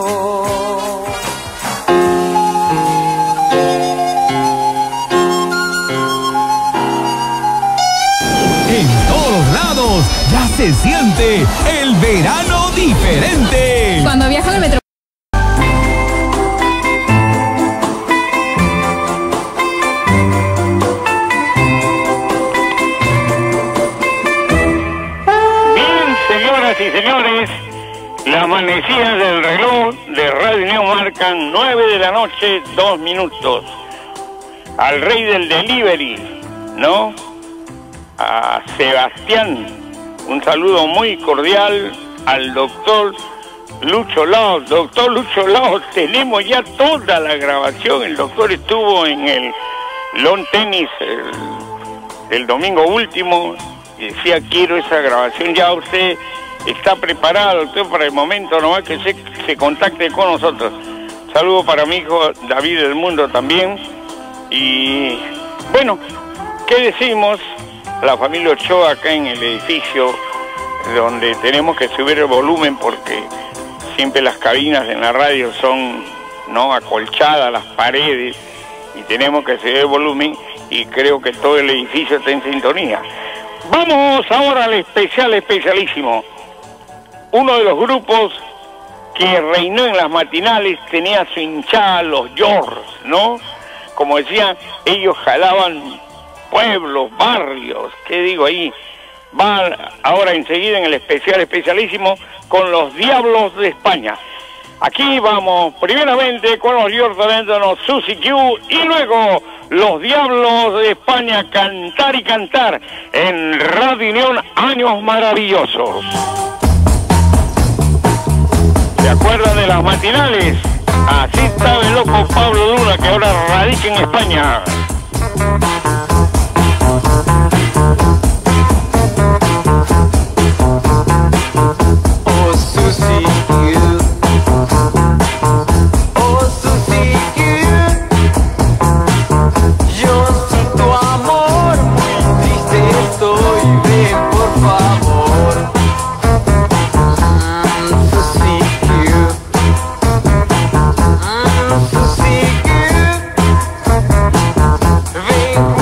Speaker 1: En todos lados ya se siente el verano diferente.
Speaker 13: Cuando viajo en el metro.
Speaker 3: Señoras y señores, las manecillas del reloj de Radio Unión marcan 9 de la noche, 2 minutos. Al rey del delivery, ¿no? A Sebastián, un saludo muy cordial. Al doctor Lucho Laos. Doctor Lucho Laos, tenemos ya toda la grabación. El doctor estuvo en el lawn tenis el domingo último. Y decía, quiero esa grabación. Ya usted está preparado, doctor, para el momento nomás que se contacte con nosotros. Saludo para mi hijo David del Mundo también. Y bueno, ¿qué decimos? La familia Ochoa acá en el edificio, donde tenemos que subir el volumen porque siempre las cabinas en la radio son no acolchadas, las paredes, y tenemos que subir el volumen, y creo que todo el edificio está en sintonía. Vamos ahora al especialísimo. Uno de los grupos que reinó en las matinales tenía su hinchada, los Yorks, ¿no? Como decían, ellos jalaban pueblos, barrios, ¿qué digo ahí? Va ahora enseguida en el especialísimo con los Diablos de España. Aquí vamos primeramente con los Yorks trayéndonos Suzy Q y luego los Diablos de España, Cantar y Cantar en Radio Unión, Años Maravillosos. ¿Se acuerdan de las matinales? Así estaba el loco Pablo Luna, que ahora radica en España.
Speaker 11: Oh, Suzy Q. Oh, Suzy Q. Yo sin tu amor muy triste estoy. Ven por favor. Suzy Q. Suzy Q. Ven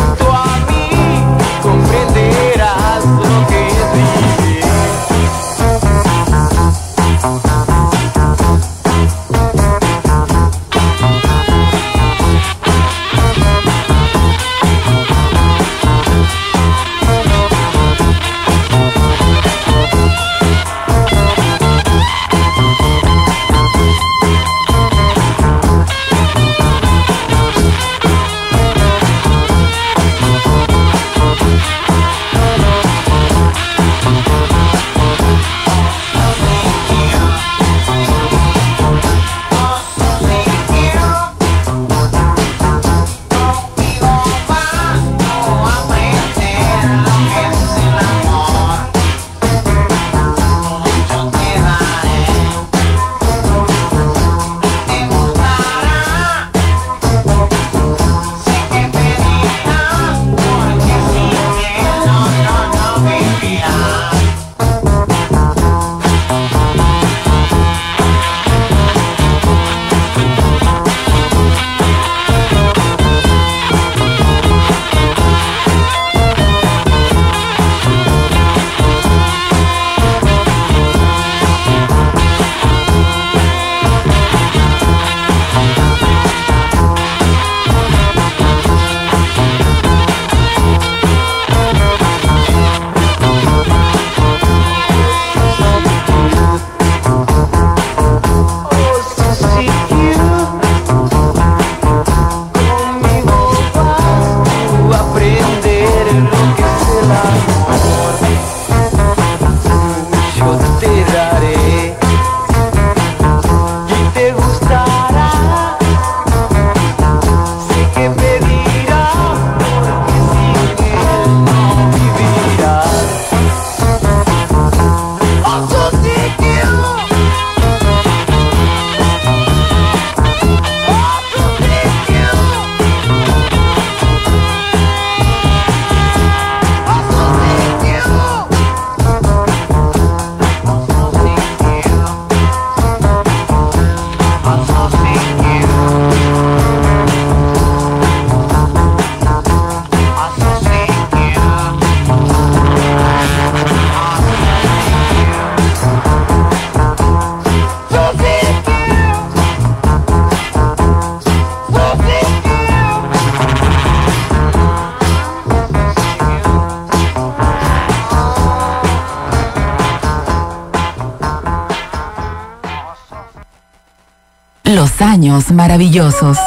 Speaker 2: Los años maravillosos.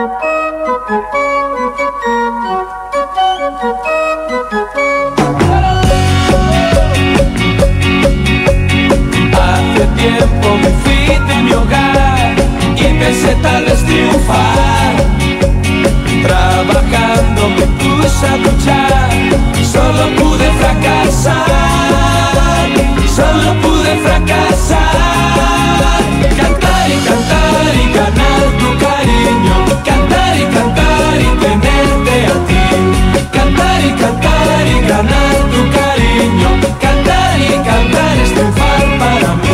Speaker 11: Hace tiempo me fui de mi hogar y pensé tal vez triunfar. Trabajando me puse a luchar, solo pude fracasar, solo pude fracasar. Cantar y cantar y ganar tu cariño, cantar y cantar y tenerte a ti. Cantar y cantar y ganar tu cariño, cantar y cantar es triunfar para mí.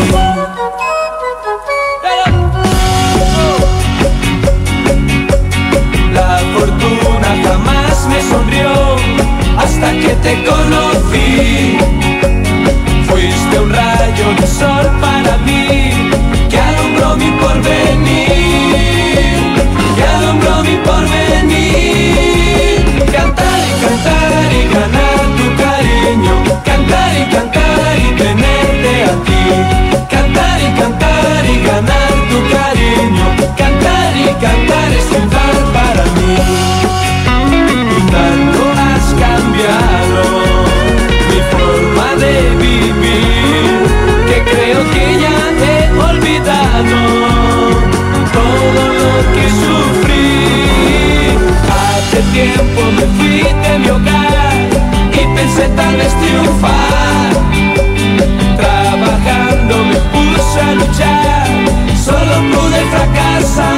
Speaker 11: La fortuna jamás me sonrió hasta que te conocí. Fuiste un rayo de sol para mí que alumbró mi porvenir, que alumbró mi porvenir. Cantar y ganar tu cariño, cantar y tenerte a ti. Cantar y ganar tu cariño, cantar es triunfar para mí. Y tanto has cambiado mi forma de vivir que creo que ya he olvidado todo lo que sufrí. Hace tiempo me fui de mi hogar y pensé tal vez triunfar. Trabajando me puse a luchar, solo pude fracasar,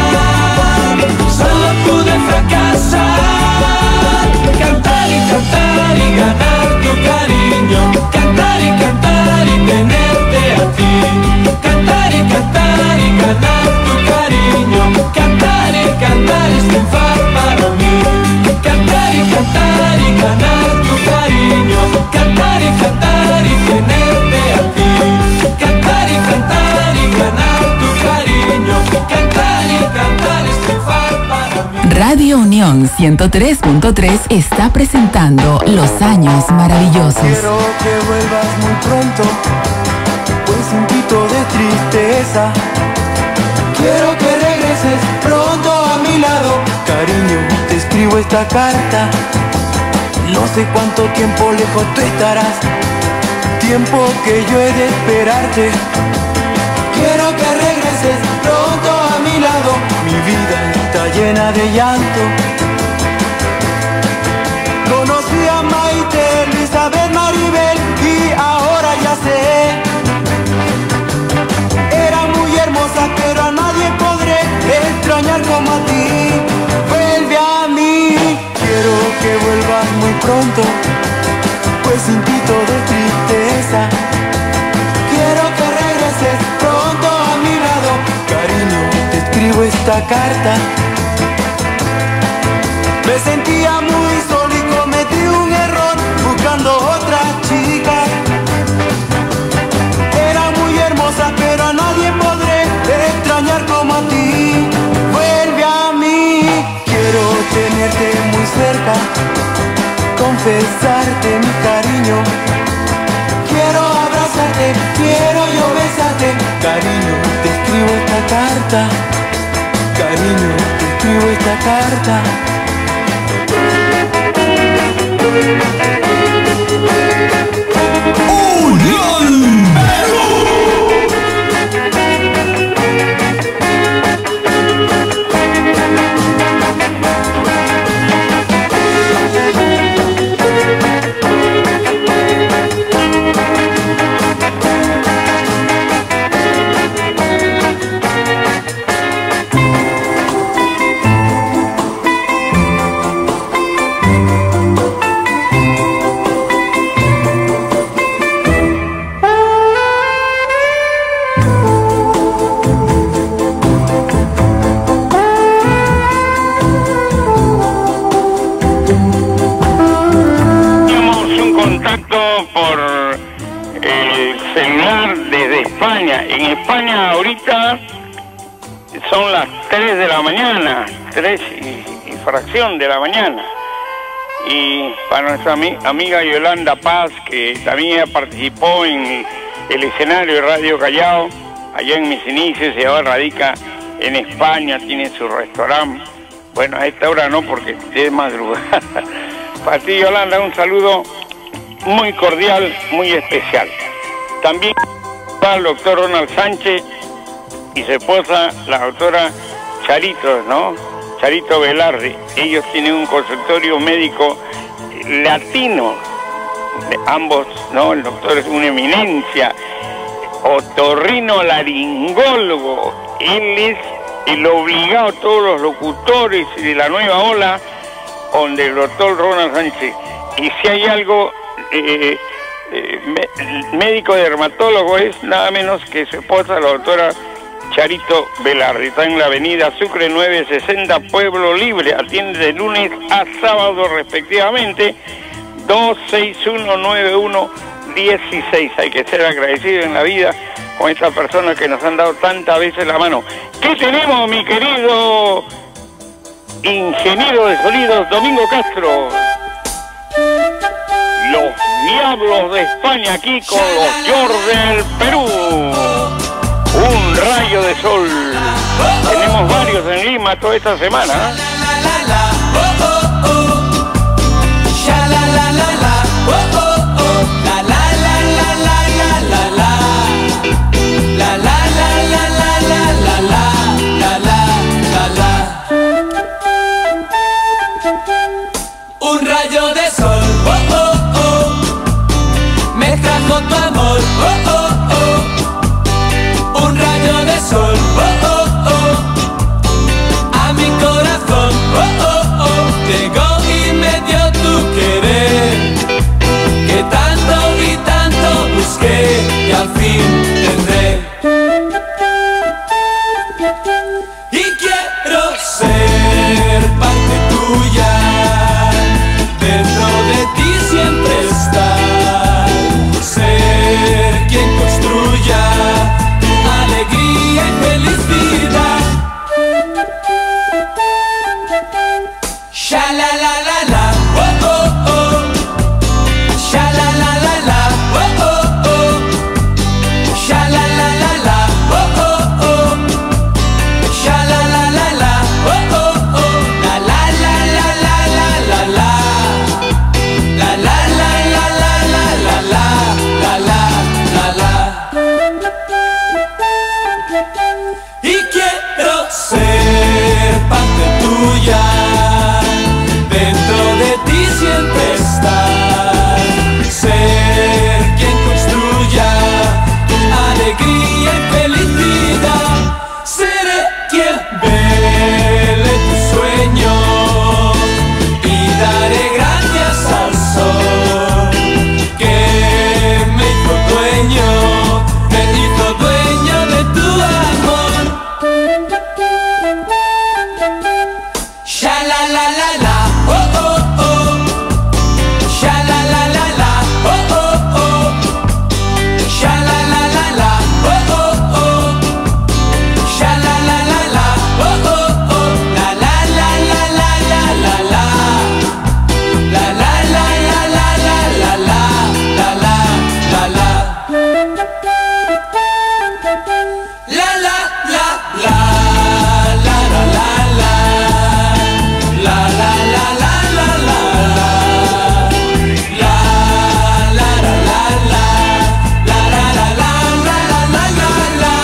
Speaker 11: solo pude fracasar. Cantar y ganar tu cariño, cantar y tenerte a ti. Cantar y ganar tu cariño, cantar es triunfar para mí. Cantar y ganar tu cariño, cantar y tenerte a ti. Cantar y ganar tu cariño, cantar es triunfar para mí.
Speaker 2: Radio Unión 103.3 está presentando Los Años Maravillosos.
Speaker 11: Quiero que vuelvas muy pronto, pues sin pito de tristeza. Quiero que regreses pronto a mi lado. Cariño, te escribo esta carta. No sé cuánto tiempo lejos tú estarás, tiempo que yo he de esperarte. Quiero que regreses pronto a mi lado. Mi vida está llena de llanto. Conocí a Maite, Elizabeth, Maribel y ahora ya sé. Era muy hermosa, pero a nadie podré extrañar como a ti. Vuelve a mí. Quiero que vuelvas muy pronto, pues sin pito de tristeza. Quiero que regreses pronto a mi lado. Cariño, te escribo esta carta. Me sentía muy solo y cometí un error buscando otra chica. Era muy hermosa, pero a nadie podré extrañar como a ti. Vuelve a mí. Quiero tenerte muy cerca, confesarte mi cariño. Quiero abrazarte, quiero yo besarte. Cariño, te escribo esta carta. Cariño, te escribo esta carta.
Speaker 1: Unión
Speaker 3: En España ahorita son las 3 de la mañana, 3 y fracción de la mañana. Y para nuestra amiga Yolanda Paz, que también participó en el escenario de Radio Callao, allá en mis inicios, y ahora radica en España tiene su restaurante. Bueno, a esta hora no, porque es madrugada. Para ti, Yolanda, un saludo muy cordial, muy especial. También para el doctor Ronald Sánchez y su esposa, la doctora Charito, ¿no? Charito Velarde. Ellos tienen un consultorio médico latino, ambos, ¿no? El doctor es una eminencia, otorrinolaringólogo. Él es el obligado a todos los locutores de la nueva ola, donde el doctor Ronald Sánchez. Y si hay algo, médico dermatólogo es nada menos que su esposa, la doctora Charito Velarde. Está en la avenida Sucre 960, Pueblo Libre. Atiende de lunes a sábado respectivamente, 2619116. Hay que ser agradecido en la vida con estas personas que nos han dado tantas veces la mano. ¿Qué tenemos, mi querido ingeniero de sonidos Domingo Castro? Los Diablos de España aquí con los York del Perú. Un rayo de sol. Tenemos varios en Lima toda esta semana.
Speaker 10: Un rayo de sol, me trajo tu amor, un rayo de sol, a mi corazón, llegó y me dio tu querer, que tanto y tanto busqué y al fin tendré. Y quiero ser parte tuya, dentro de ti siempre estar, ser quien construya tu alegría y felicidad. Sha la la la la, oh oh oh. Sha la la la la, oh oh oh. Sha la la la la, oh oh oh. Sha la la la la, oh oh oh. La la la la la la la la. La la la la la la la la la la la. Y quiero ser parte tuya, dentro de ti siempre estar, ser quien construya tu alegría y felicidad. Seré quien vele tus sueños y daré gracias al sol que me hizo dueño de tu amor. Sha la la la la, oh oh oh. Sha la la la la, oh oh oh. Sha la la la la, oh oh oh. Sha la la la la, oh oh oh. La la la la la la la la. La la la la la la la la. La la la la. La la la la. La la la la. La la la la la la. La la la la la. La la la la la la la la.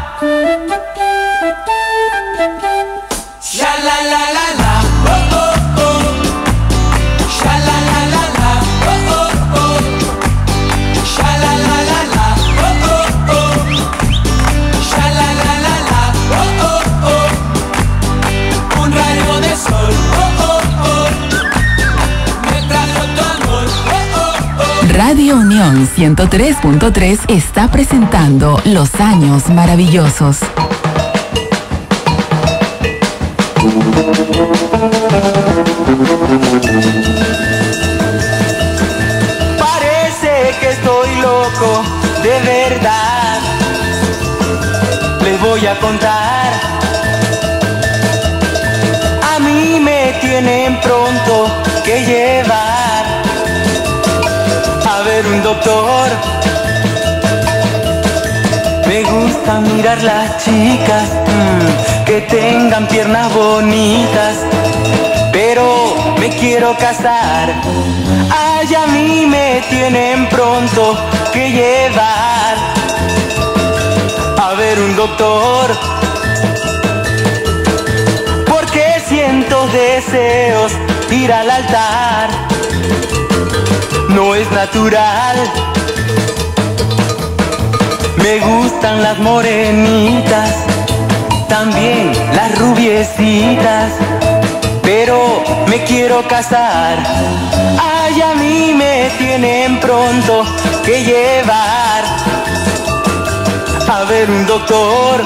Speaker 10: Sha la la la la, oh oh oh. Sha la la la la, oh oh oh. Sha la la la la, oh oh oh. Sha la la la la, oh oh oh. Un rayo de sol, oh oh oh. Me trajo tu amor, oh oh oh.
Speaker 2: Radio Unión 103.3 está presentando Los Años Maravillosos.
Speaker 11: Parece que estoy loco, de verdad. Les voy a contar. A mí me tienen pronto que llevar a ver un doctor. Me gusta mirar las chicas
Speaker 13: que tengan piernas bonitas, pero me quiero casar. Ay, a mí me tienen pronto que llevar a ver un doctor, porque siento deseos ir al altar. No es natural. Me gustan las morenitas, también las rubiecitas, pero me quiero casar. Ay, a mí me tienen pronto que llevar a ver un doctor.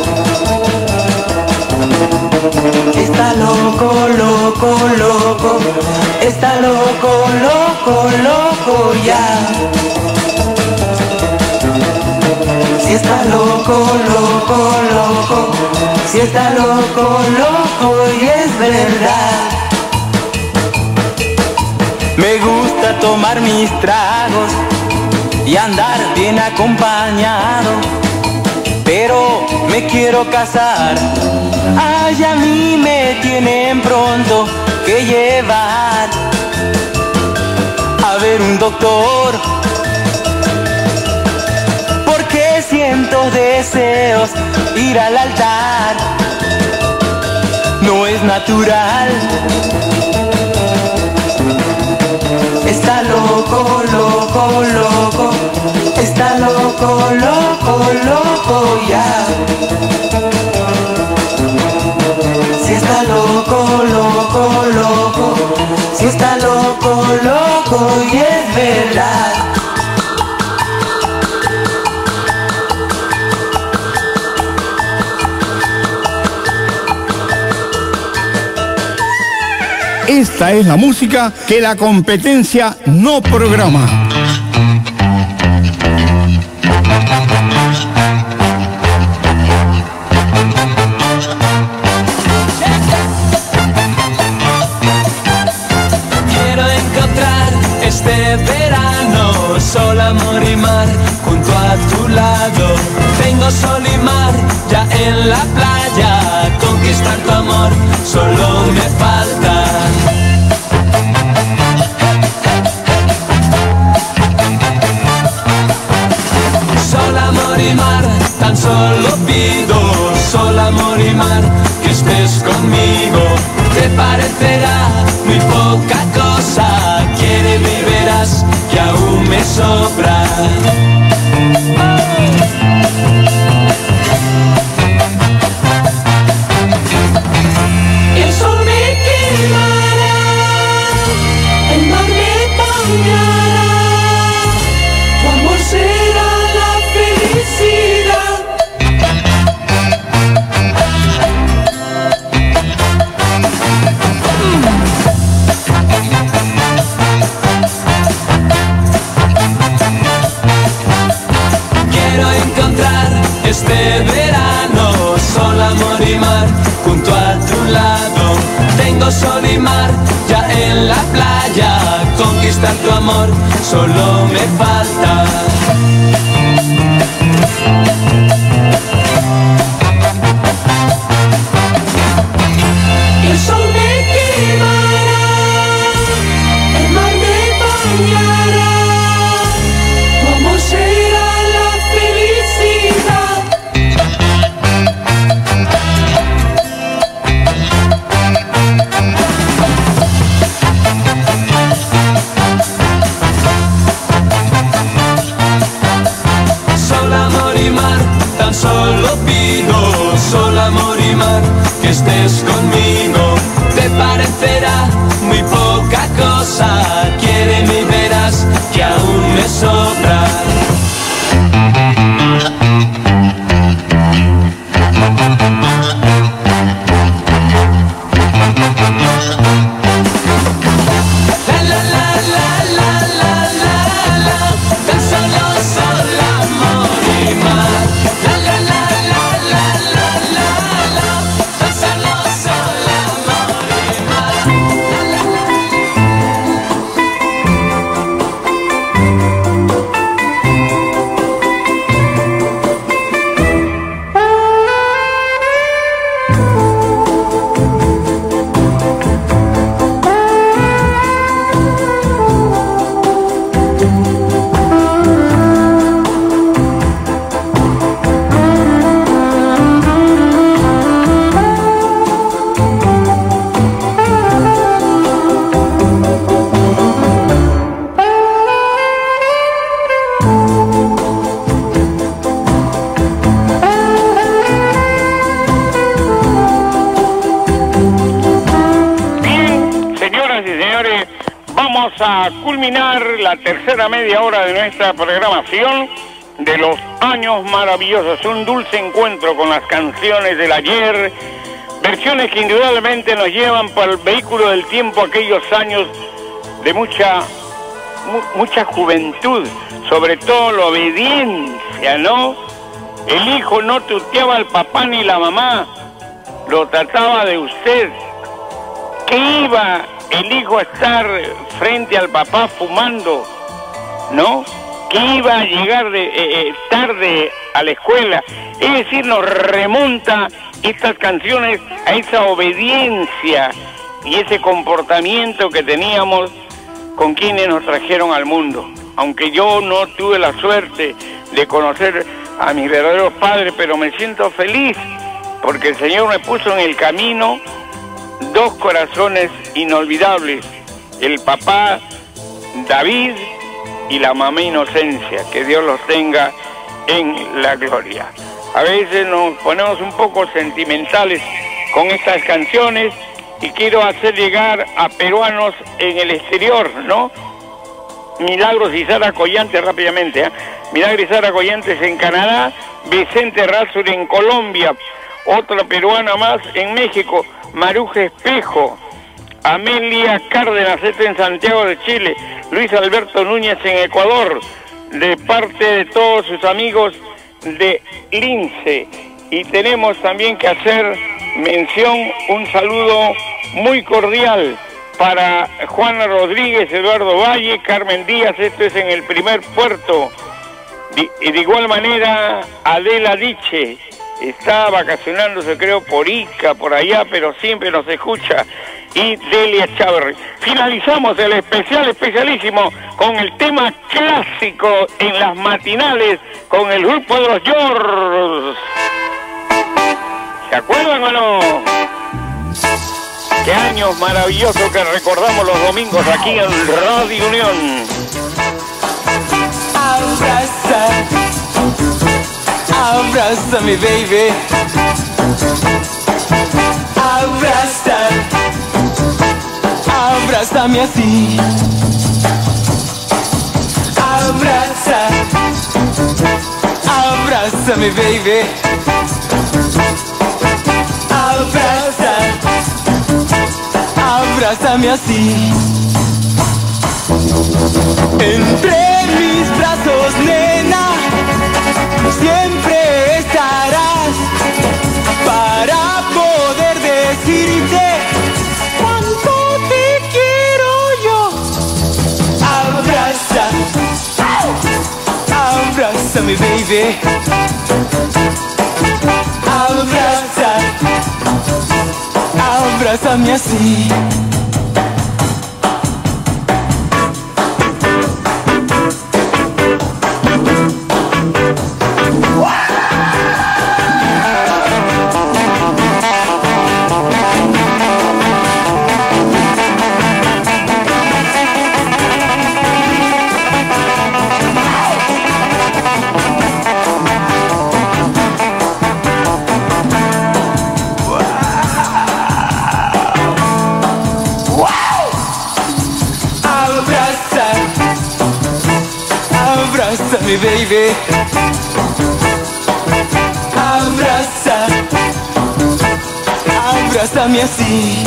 Speaker 13: Está loco, loco, loco, está loco, loco, loco ya. Si está loco, loco, loco, si está loco, loco y es verdad. Me gusta tomar mis tragos y andar bien acompañado, pero me quiero casar. Ay, a mí me tienen pronto que llevar a ver un doctor, porque siento deseos ir al altar. No es natural. Está loco, loco, loco, está loco, loco, loco ya. Si está loco, loco, loco, si está loco, loco y es verdad.
Speaker 8: Esta es la música que la competencia no programa.
Speaker 10: Quiero encontrar este verano sol, amor y mar junto a tu lado. Tengo sol y mar ya en la playa, conquistar tu amor solo me falta. Sol, amor y mar, tan solo pido sol, amor y mar, que estés conmigo. Te parecerá muy poca cosa, quiéreme y verás que aún me sobra.
Speaker 7: El sol me quemará, el mar me bañará, tu amor será la felicidad.
Speaker 10: Quiero encontrar este verano sol, amor y mar junto a tu lado. Tengo sol y mar ya en la playa, conquistar tu amor solo me falta.
Speaker 7: El sol me quemará, el mar me bañará, tu amor será la felicidad.
Speaker 10: Sol, amor y mar,
Speaker 3: vamos a culminar la tercera media hora de nuestra programación de los años maravillosos. Un dulce encuentro con las canciones del ayer, versiones que indudablemente nos llevan por el vehículo del tiempo aquellos años de mucha juventud, sobre todo la obediencia, ¿no? El hijo no tuteaba al papá ni la mamá, lo trataba de usted. ¿Qué iba el hijo a estar frente al papá fumando, no? Que iba a llegar tarde a la escuela. Es decir, nos remonta estas canciones a esa obediencia y ese comportamiento que teníamos con quienes nos trajeron al mundo. Aunque yo no tuve la suerte de conocer a mis verdaderos padres, pero me siento feliz porque el Señor me puso en el camino dos corazones inolvidables, el papá David y la mamá Inocencia, que Dios los tenga en la gloria. A veces nos ponemos un poco sentimentales con estas canciones y quiero hacer llegar a peruanos en el exterior, ¿no? Milagros y Sara Collantes rápidamente, ¿eh? Milagros y Sara Collantes en Canadá, Vicente Razzur en Colombia, otra peruana más en México, Maruja Espejo, Amelia Cárdenas, en Santiago de Chile, Luis Alberto Núñez en Ecuador, de parte de todos sus amigos de Lince. Y tenemos también que hacer mención, un saludo muy cordial para Juana Rodríguez, Eduardo Valle, Carmen Díaz, esto es en el Primer Puerto. Y de igual manera, Adela Diche, está vacacionándose creo por Ica, por allá, pero siempre nos escucha. Y Delia Chávez. Finalizamos el especialísimo con el tema clásico en las matinales con el grupo de los Yorks. ¿Se acuerdan o no? Qué años maravillosos que recordamos los domingos aquí en Radio Unión.
Speaker 11: Abrázame, baby. Abrázame así. Abrázame, baby. Abrázame así. Entre mis brazos, nena, siempre estarás para poder decirte cuánto te quiero yo. Abrázame, baby. Abrázame así. Abrázame, baby. Abrázame así.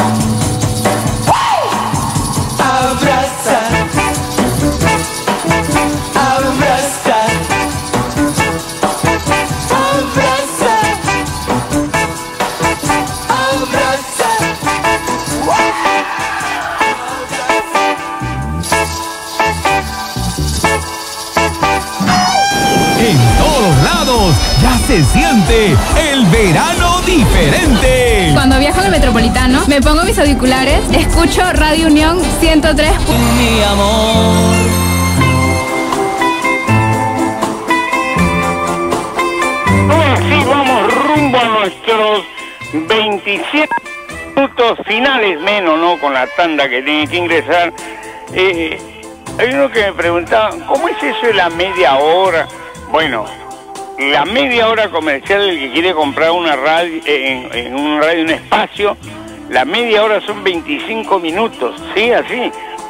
Speaker 1: Ya se siente el verano diferente.
Speaker 14: Cuando viajo en el Metropolitano, me pongo mis auriculares, escucho Radio Unión 103.
Speaker 11: Mi amor.
Speaker 3: Así vamos rumbo a nuestros 27 minutos finales, menos, ¿no? Con la tanda que tiene que ingresar. Hay uno que me preguntaba, ¿cómo es eso de la media hora? Bueno, la media hora comercial, el que quiere comprar una radio, en un radio, un espacio, la media hora son 25 minutos, ¿sí? Así,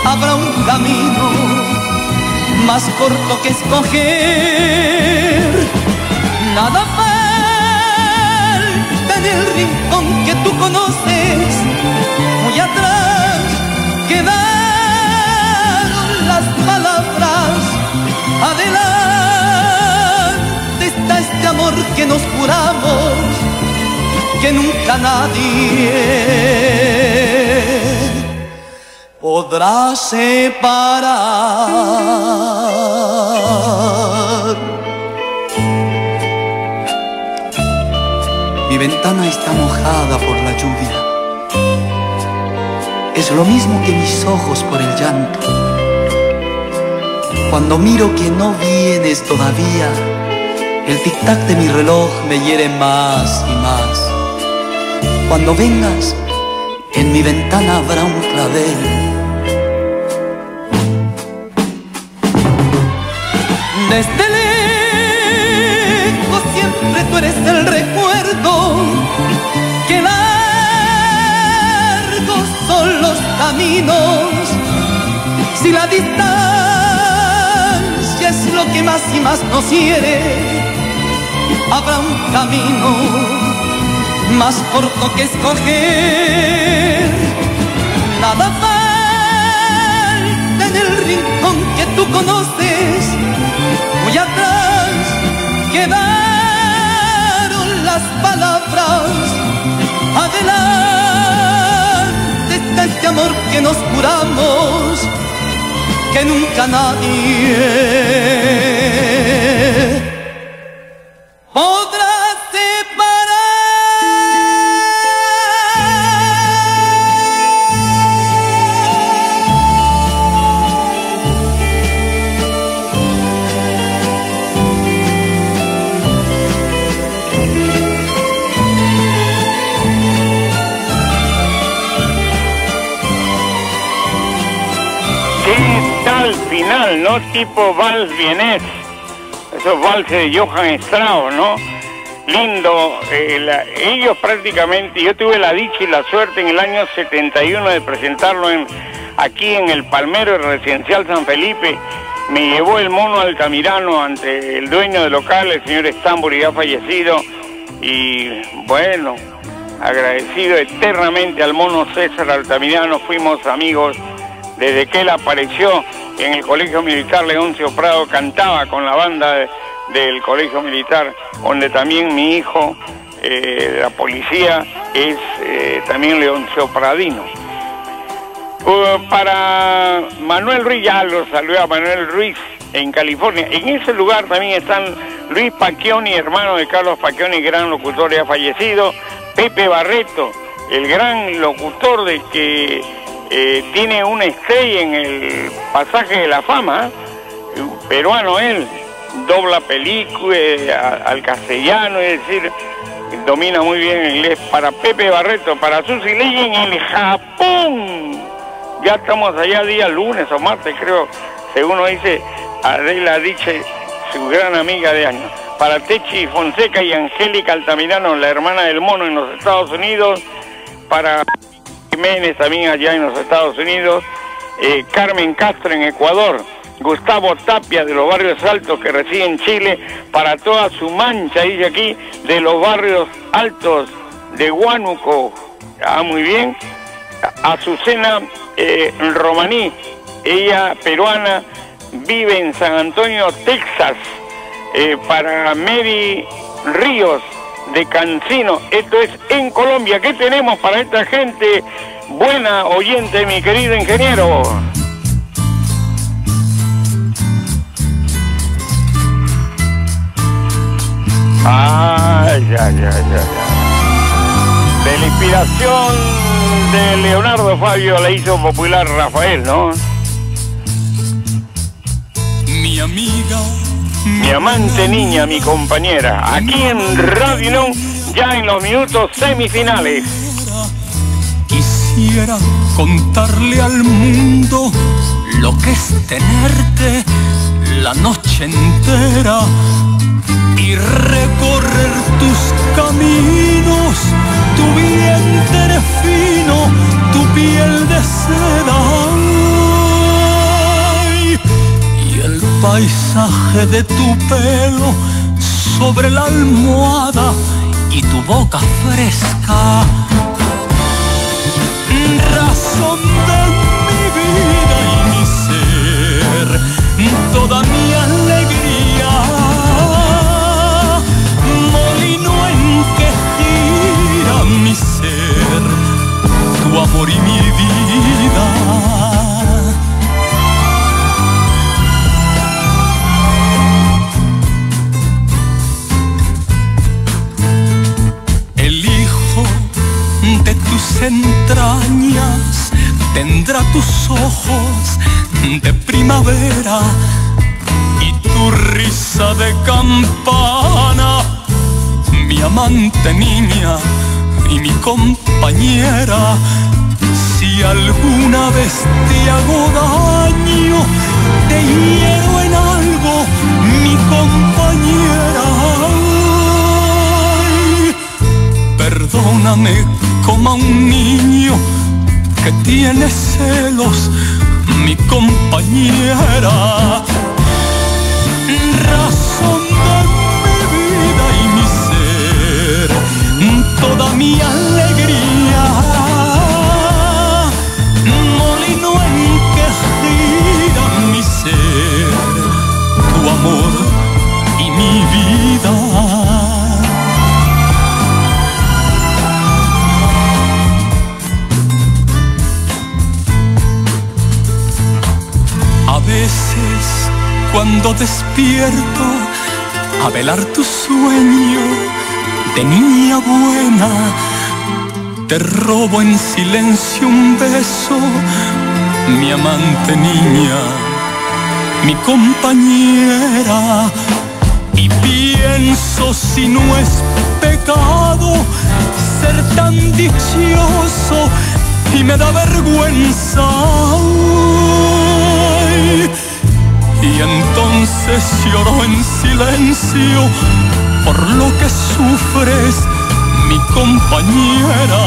Speaker 11: habrá un camino más corto que escoger. Nada falta en el rincón que tú conoces. Muy atrás quedaron las palabras. Adelante está este amor que nos juramos, que nunca nadie podrá separar. Mi ventana está mojada por la lluvia. Es lo mismo que mis ojos por el llanto. Cuando miro que no vienes todavía, el tic-tac de mi reloj me hiere más y más. Cuando vengas, en mi ventana habrá un clavel. Desde lejos siempre tú eres el recuerdo, que largos son los caminos. Si la distancia es lo que más y más nos hiere, habrá un camino más corto que escoger. Nada falta en el rincón que tú conoces. Muy atrás quedaron las palabras. Adelante está este amor que nos juramos, que nunca nadie podrá
Speaker 3: final, ¿no? Tipo vals vienés, esos valses de Johann Strauss, ¿no? Lindo, ellos prácticamente, yo tuve la dicha y la suerte en el año 71 de presentarlo aquí en el Palmero, el Residencial San Felipe. Me llevó el Mono Altamirano ante el dueño del local, el señor Estambul, ya fallecido, y bueno, agradecido eternamente al Mono César Altamirano, fuimos amigos desde que él apareció en el Colegio Militar Leoncio Prado, cantaba con la banda del Colegio Militar, donde también mi hijo, la policía, es también Leoncio Pradino. Para Manuel Ruiz, ya lo saludé a Manuel Ruiz en California. En ese lugar también están Luis Pacchioni, hermano de Carlos Pacchioni, gran locutor ya fallecido, Pepe Barreto, el gran locutor de que tiene una estrella en el Pasaje de la Fama, peruano él, dobla película al castellano, es decir, domina muy bien el inglés. Para Pepe Barreto, para Susi Ley en el Japón, ya estamos allá día lunes o martes creo, según nos dice Adela Diche, su gran amiga de años. Para Techi Fonseca y Angélica Altamirano, la hermana del Mono en los Estados Unidos. Para Jiménez también allá en los Estados Unidos, Carmen Castro en Ecuador, Gustavo Tapia de los Barrios Altos que reside en Chile, para toda su mancha, dice aquí, de los Barrios Altos de Huánuco, muy bien. Azucena Romaní, ella peruana, vive en San Antonio, Texas. Para Mary Ríos de Cancino, esto es en Colombia. ¿Qué tenemos para esta gente buena oyente, mi querido ingeniero? Ya. De la inspiración de Leonardo Fabio la hizo popular Rafael, ¿no?
Speaker 10: Mi amiga,
Speaker 3: mi amante niña, mi compañera, aquí en Radio Unión, ya en los minutos semifinales.
Speaker 10: Quisiera contarle al mundo lo que es tenerte la noche entera y recorrer tus caminos, tu vientre fino, tu piel de seda. aire de tu pelo sobre la almohada y tu boca fresca. Razón de mi vida y mi ser, toda mi alegría, molino en que gira mi ser, tu amor y mi vida. De tus entrañas tendrá tus ojos de primavera y tu risa de campana, mi amante niña y mi compañera. Si alguna vez te hago daño, te hiero en algo, mi compañera. Perdóname como a un niño que tiene celos, mi compañera. Razón de mi vida y mi ser, toda mi alegría, molino en que gira mi ser, tu amor y mi vida. A veces cuando despierto a velar tu sueño de niña buena, te robo en silencio un beso, mi amante niña, mi compañera. Y pienso si no es pecado ser tan dichoso y me da vergüenza. Y entonces lloro en silencio por lo que sufres, mi compañera.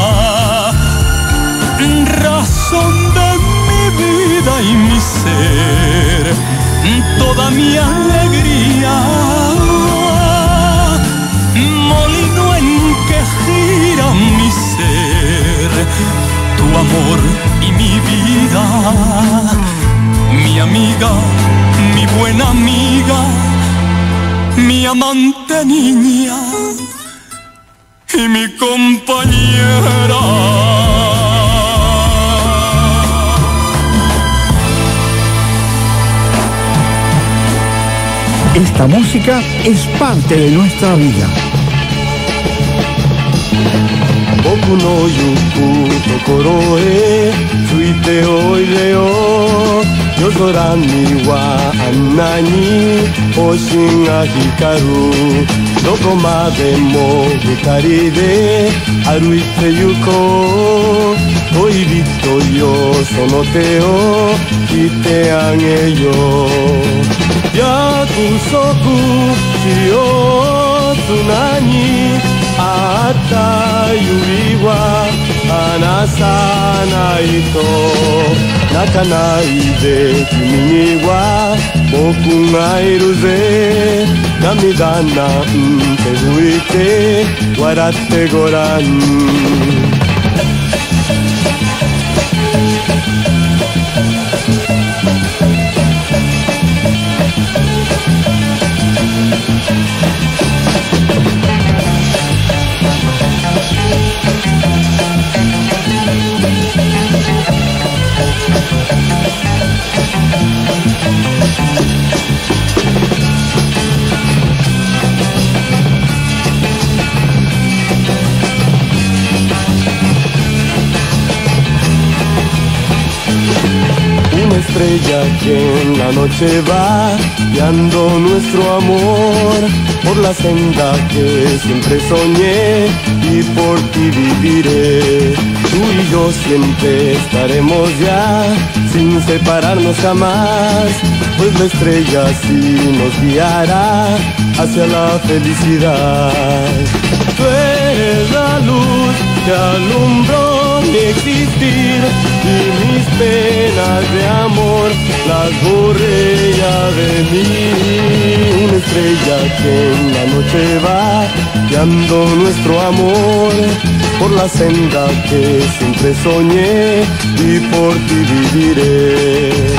Speaker 10: Razón de mi vida y mi ser, toda mi alegría, molino en que gira mi ser, tu amor y mi vida, mi amiga, mi buena amiga, mi amante niña y mi compañera.
Speaker 8: Esta música es parte de nuestra vida.
Speaker 15: 僕の行くところへついておいでよ。夜空にはあんなに星が光る。どこまでも二人で歩いて行こう。恋人よその手を引いてあげよう。約束しようつなぎあった指は離さないと。泣かないで君には僕がいるぜ。涙なんて拭いて笑ってごらん。Una estrella que en la noche va guiando nuestro amor por la senda que siempre soñé y por ti viviré. Tú y yo siempre estaremos ya sin separarnos jamás, pues la estrella sí nos guiará hacia la felicidad. Tú eres la luz que alumbró mi existir y mis penas de amor las borré ya de mí. Una estrella que en la noche va guiando nuestro amor por la senda que siempre soñé y por ti viviré.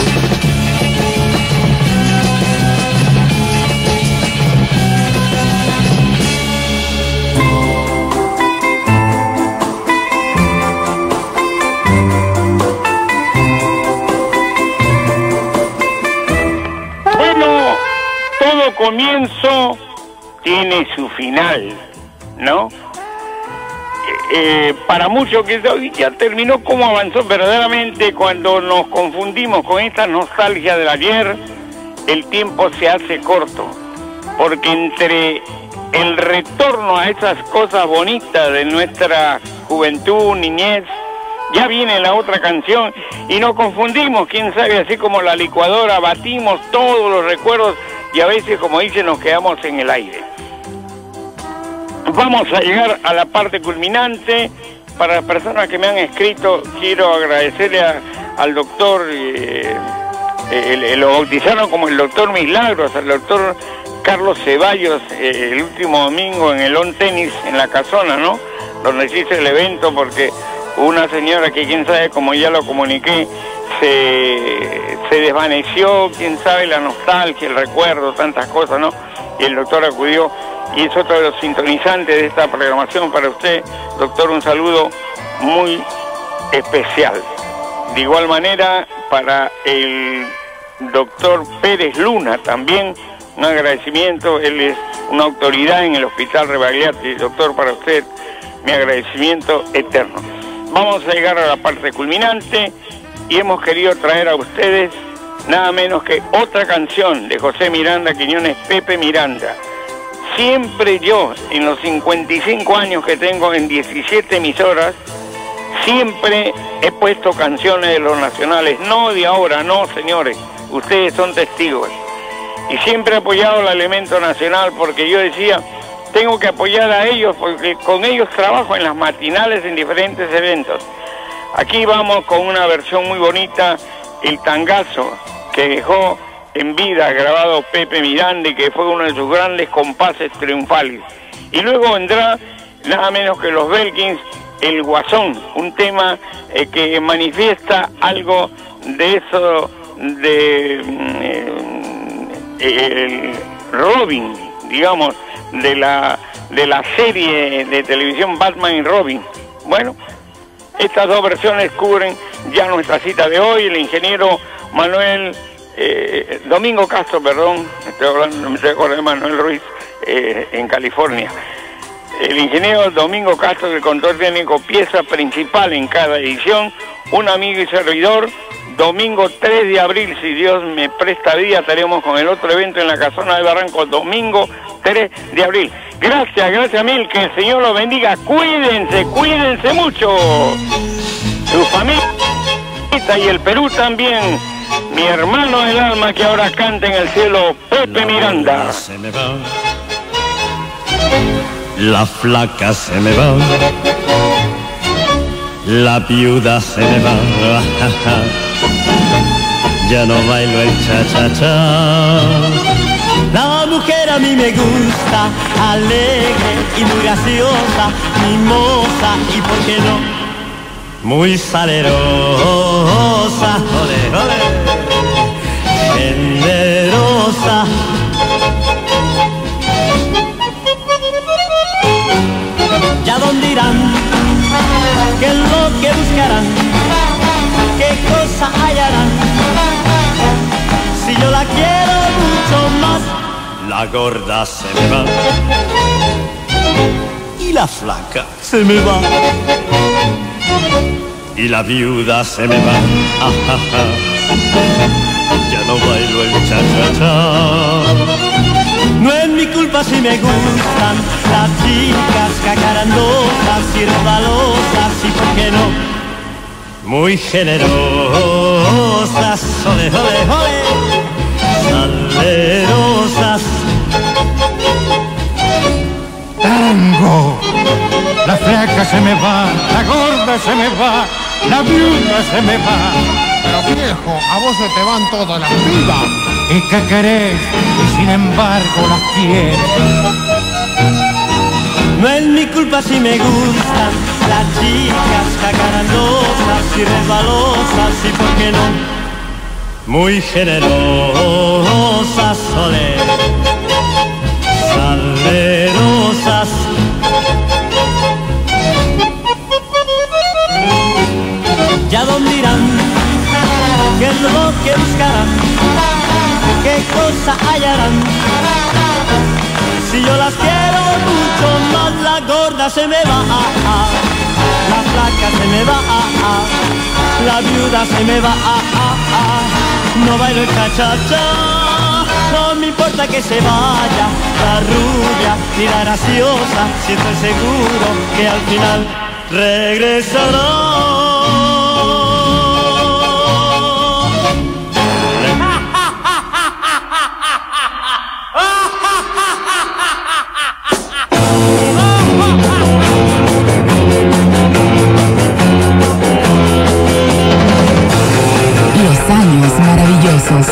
Speaker 3: Comienzo tiene su final, ¿no? Para muchos que ya terminó, cómo avanzó verdaderamente. Cuando nos confundimos con esta nostalgia del ayer, el tiempo se hace corto, porque entre el retorno a esas cosas bonitas de nuestra juventud, niñez, ya viene la otra canción y nos confundimos, quién sabe, así como la licuadora, batimos todos los recuerdos y a veces, como dice, nos quedamos en el aire. Vamos a llegar a la parte culminante. Para las personas que me han escrito, quiero agradecerle al doctor, lo bautizaron como el doctor Milagros, al doctor Carlos Ceballos, el último domingo en el On Tenis, en la Casona, ¿no? Donde se hizo el evento, porque una señora que, quién sabe, como ya lo comuniqué, se desvaneció, quién sabe, la nostalgia, el recuerdo, tantas cosas, ¿no? Y el doctor acudió y es otro de los sintonizantes de esta programación para usted. Doctor, un saludo muy especial. De igual manera, para el doctor Pérez Luna también, un agradecimiento. Él es una autoridad en el Hospital Rebagliati. Doctor, para usted, mi agradecimiento eterno. Vamos a llegar a la parte culminante y hemos querido traer a ustedes nada menos que otra canción de José Miranda Quiñones, Pepe Miranda. Siempre yo, en los 55 años que tengo en 17 emisoras, siempre he puesto canciones de los nacionales, no de ahora, no, señores, ustedes son testigos. Y siempre he apoyado el elemento nacional porque yo decía, tengo que apoyar a ellos porque con ellos trabajo en las matinales en diferentes eventos. Aquí vamos con una versión muy bonita, el tangazo que dejó en vida grabado Pepe Miranda y que fue uno de sus grandes compases triunfales. Y luego vendrá nada menos que los Belkins, El Guasón, un tema que manifiesta algo de eso de el Robin, digamos, de la serie de televisión Batman y Robin. Bueno, estas dos versiones cubren ya nuestra cita de hoy. El ingeniero Domingo Castro, perdón, me estoy acordando de Manuel Ruiz en California. El ingeniero Domingo Castro, el control técnico, pieza principal en cada edición, un amigo y servidor. Domingo 3 de abril, si Dios me presta vida, estaremos con el otro evento en la Casona de Barranco, domingo 3 de abril. Gracias mil, que el Señor los bendiga. Cuídense mucho. Su familia y el Perú también. Mi hermano del alma que ahora canta en el cielo, Pepe Miranda.
Speaker 4: Se me va, la flaca se me va, la viuda se me va. Ya no bailo el cha-cha-cha. La mujer a mí me gusta, alegre y muy graciosa, mimosa y por qué no, muy salerosa, ole, ole, generosa. Ya dónde irán, qué es lo que buscarán, qué cosa hallarán. Si yo la quiero mucho más, la gorda se me va y la flaca se me va y la viuda se me va. Ajaja. Ya no bailo el cha-cha-cha. No es mi culpa si me gustan las chicas cacarandosas y rodalosas y por qué no, muy generosas, ole, ole, ole, salerosas.
Speaker 8: Tango, la flaca se me va, la gorda se me va, la viuda se me va.
Speaker 16: Pero viejo, a vos se te van todas las pibas.
Speaker 8: ¿Y qué querés? Y sin embargo las quieres.
Speaker 4: No es mi culpa si me gustan las chicas jacarandosas y resbalosas y por qué no, muy generosas, salerosas. Ya dónde irán, qué es lo que buscarán, qué cosa hallarán. Si yo las quiero mucho más, la gorda se me va, la flaca se me va, la viuda se me va, no bailo el cha-cha-cha, no me importa que se vaya la rubia ni la graciosa, si estoy seguro que al final regresará.
Speaker 2: Los años maravillosos.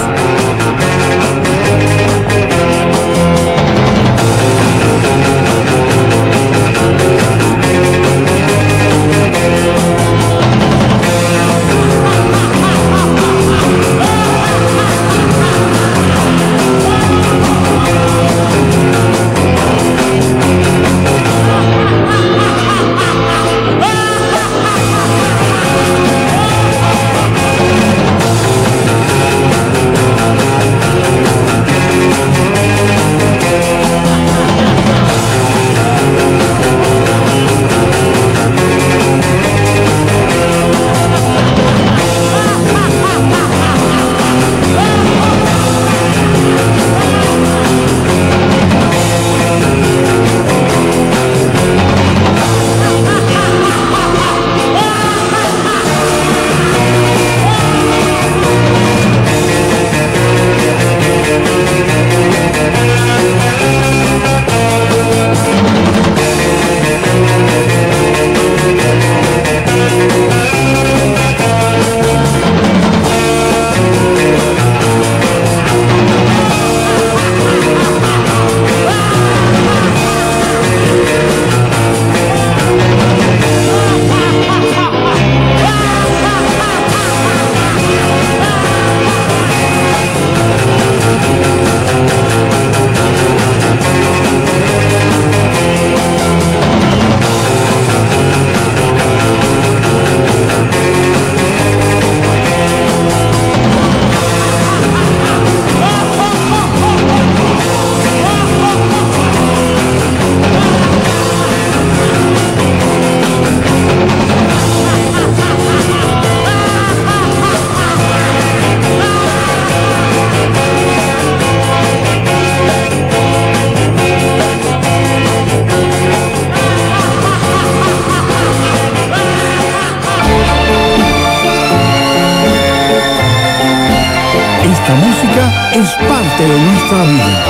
Speaker 8: Esta música es parte de nuestra vida.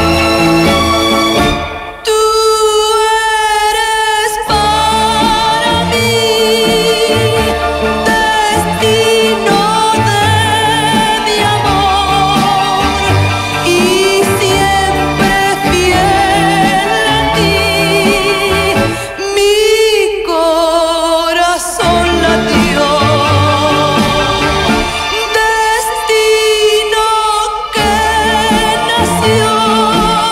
Speaker 7: Destino que nació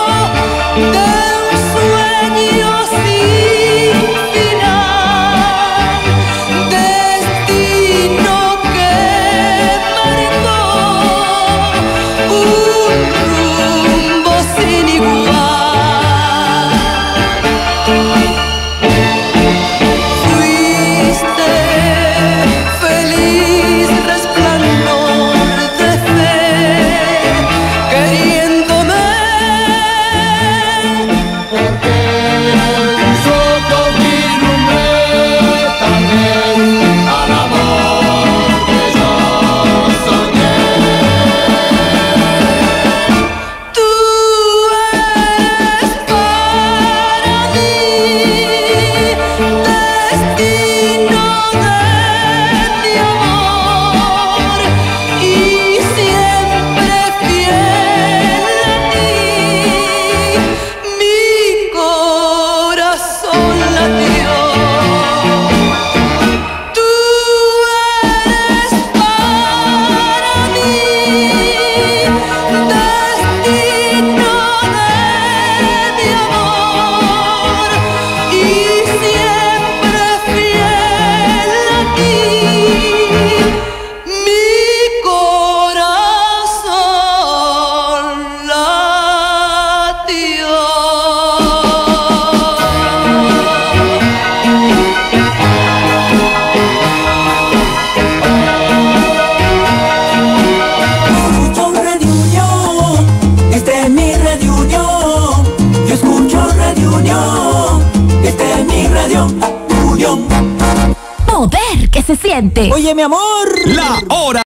Speaker 12: elegante.
Speaker 17: Oye, mi amor.
Speaker 1: La hora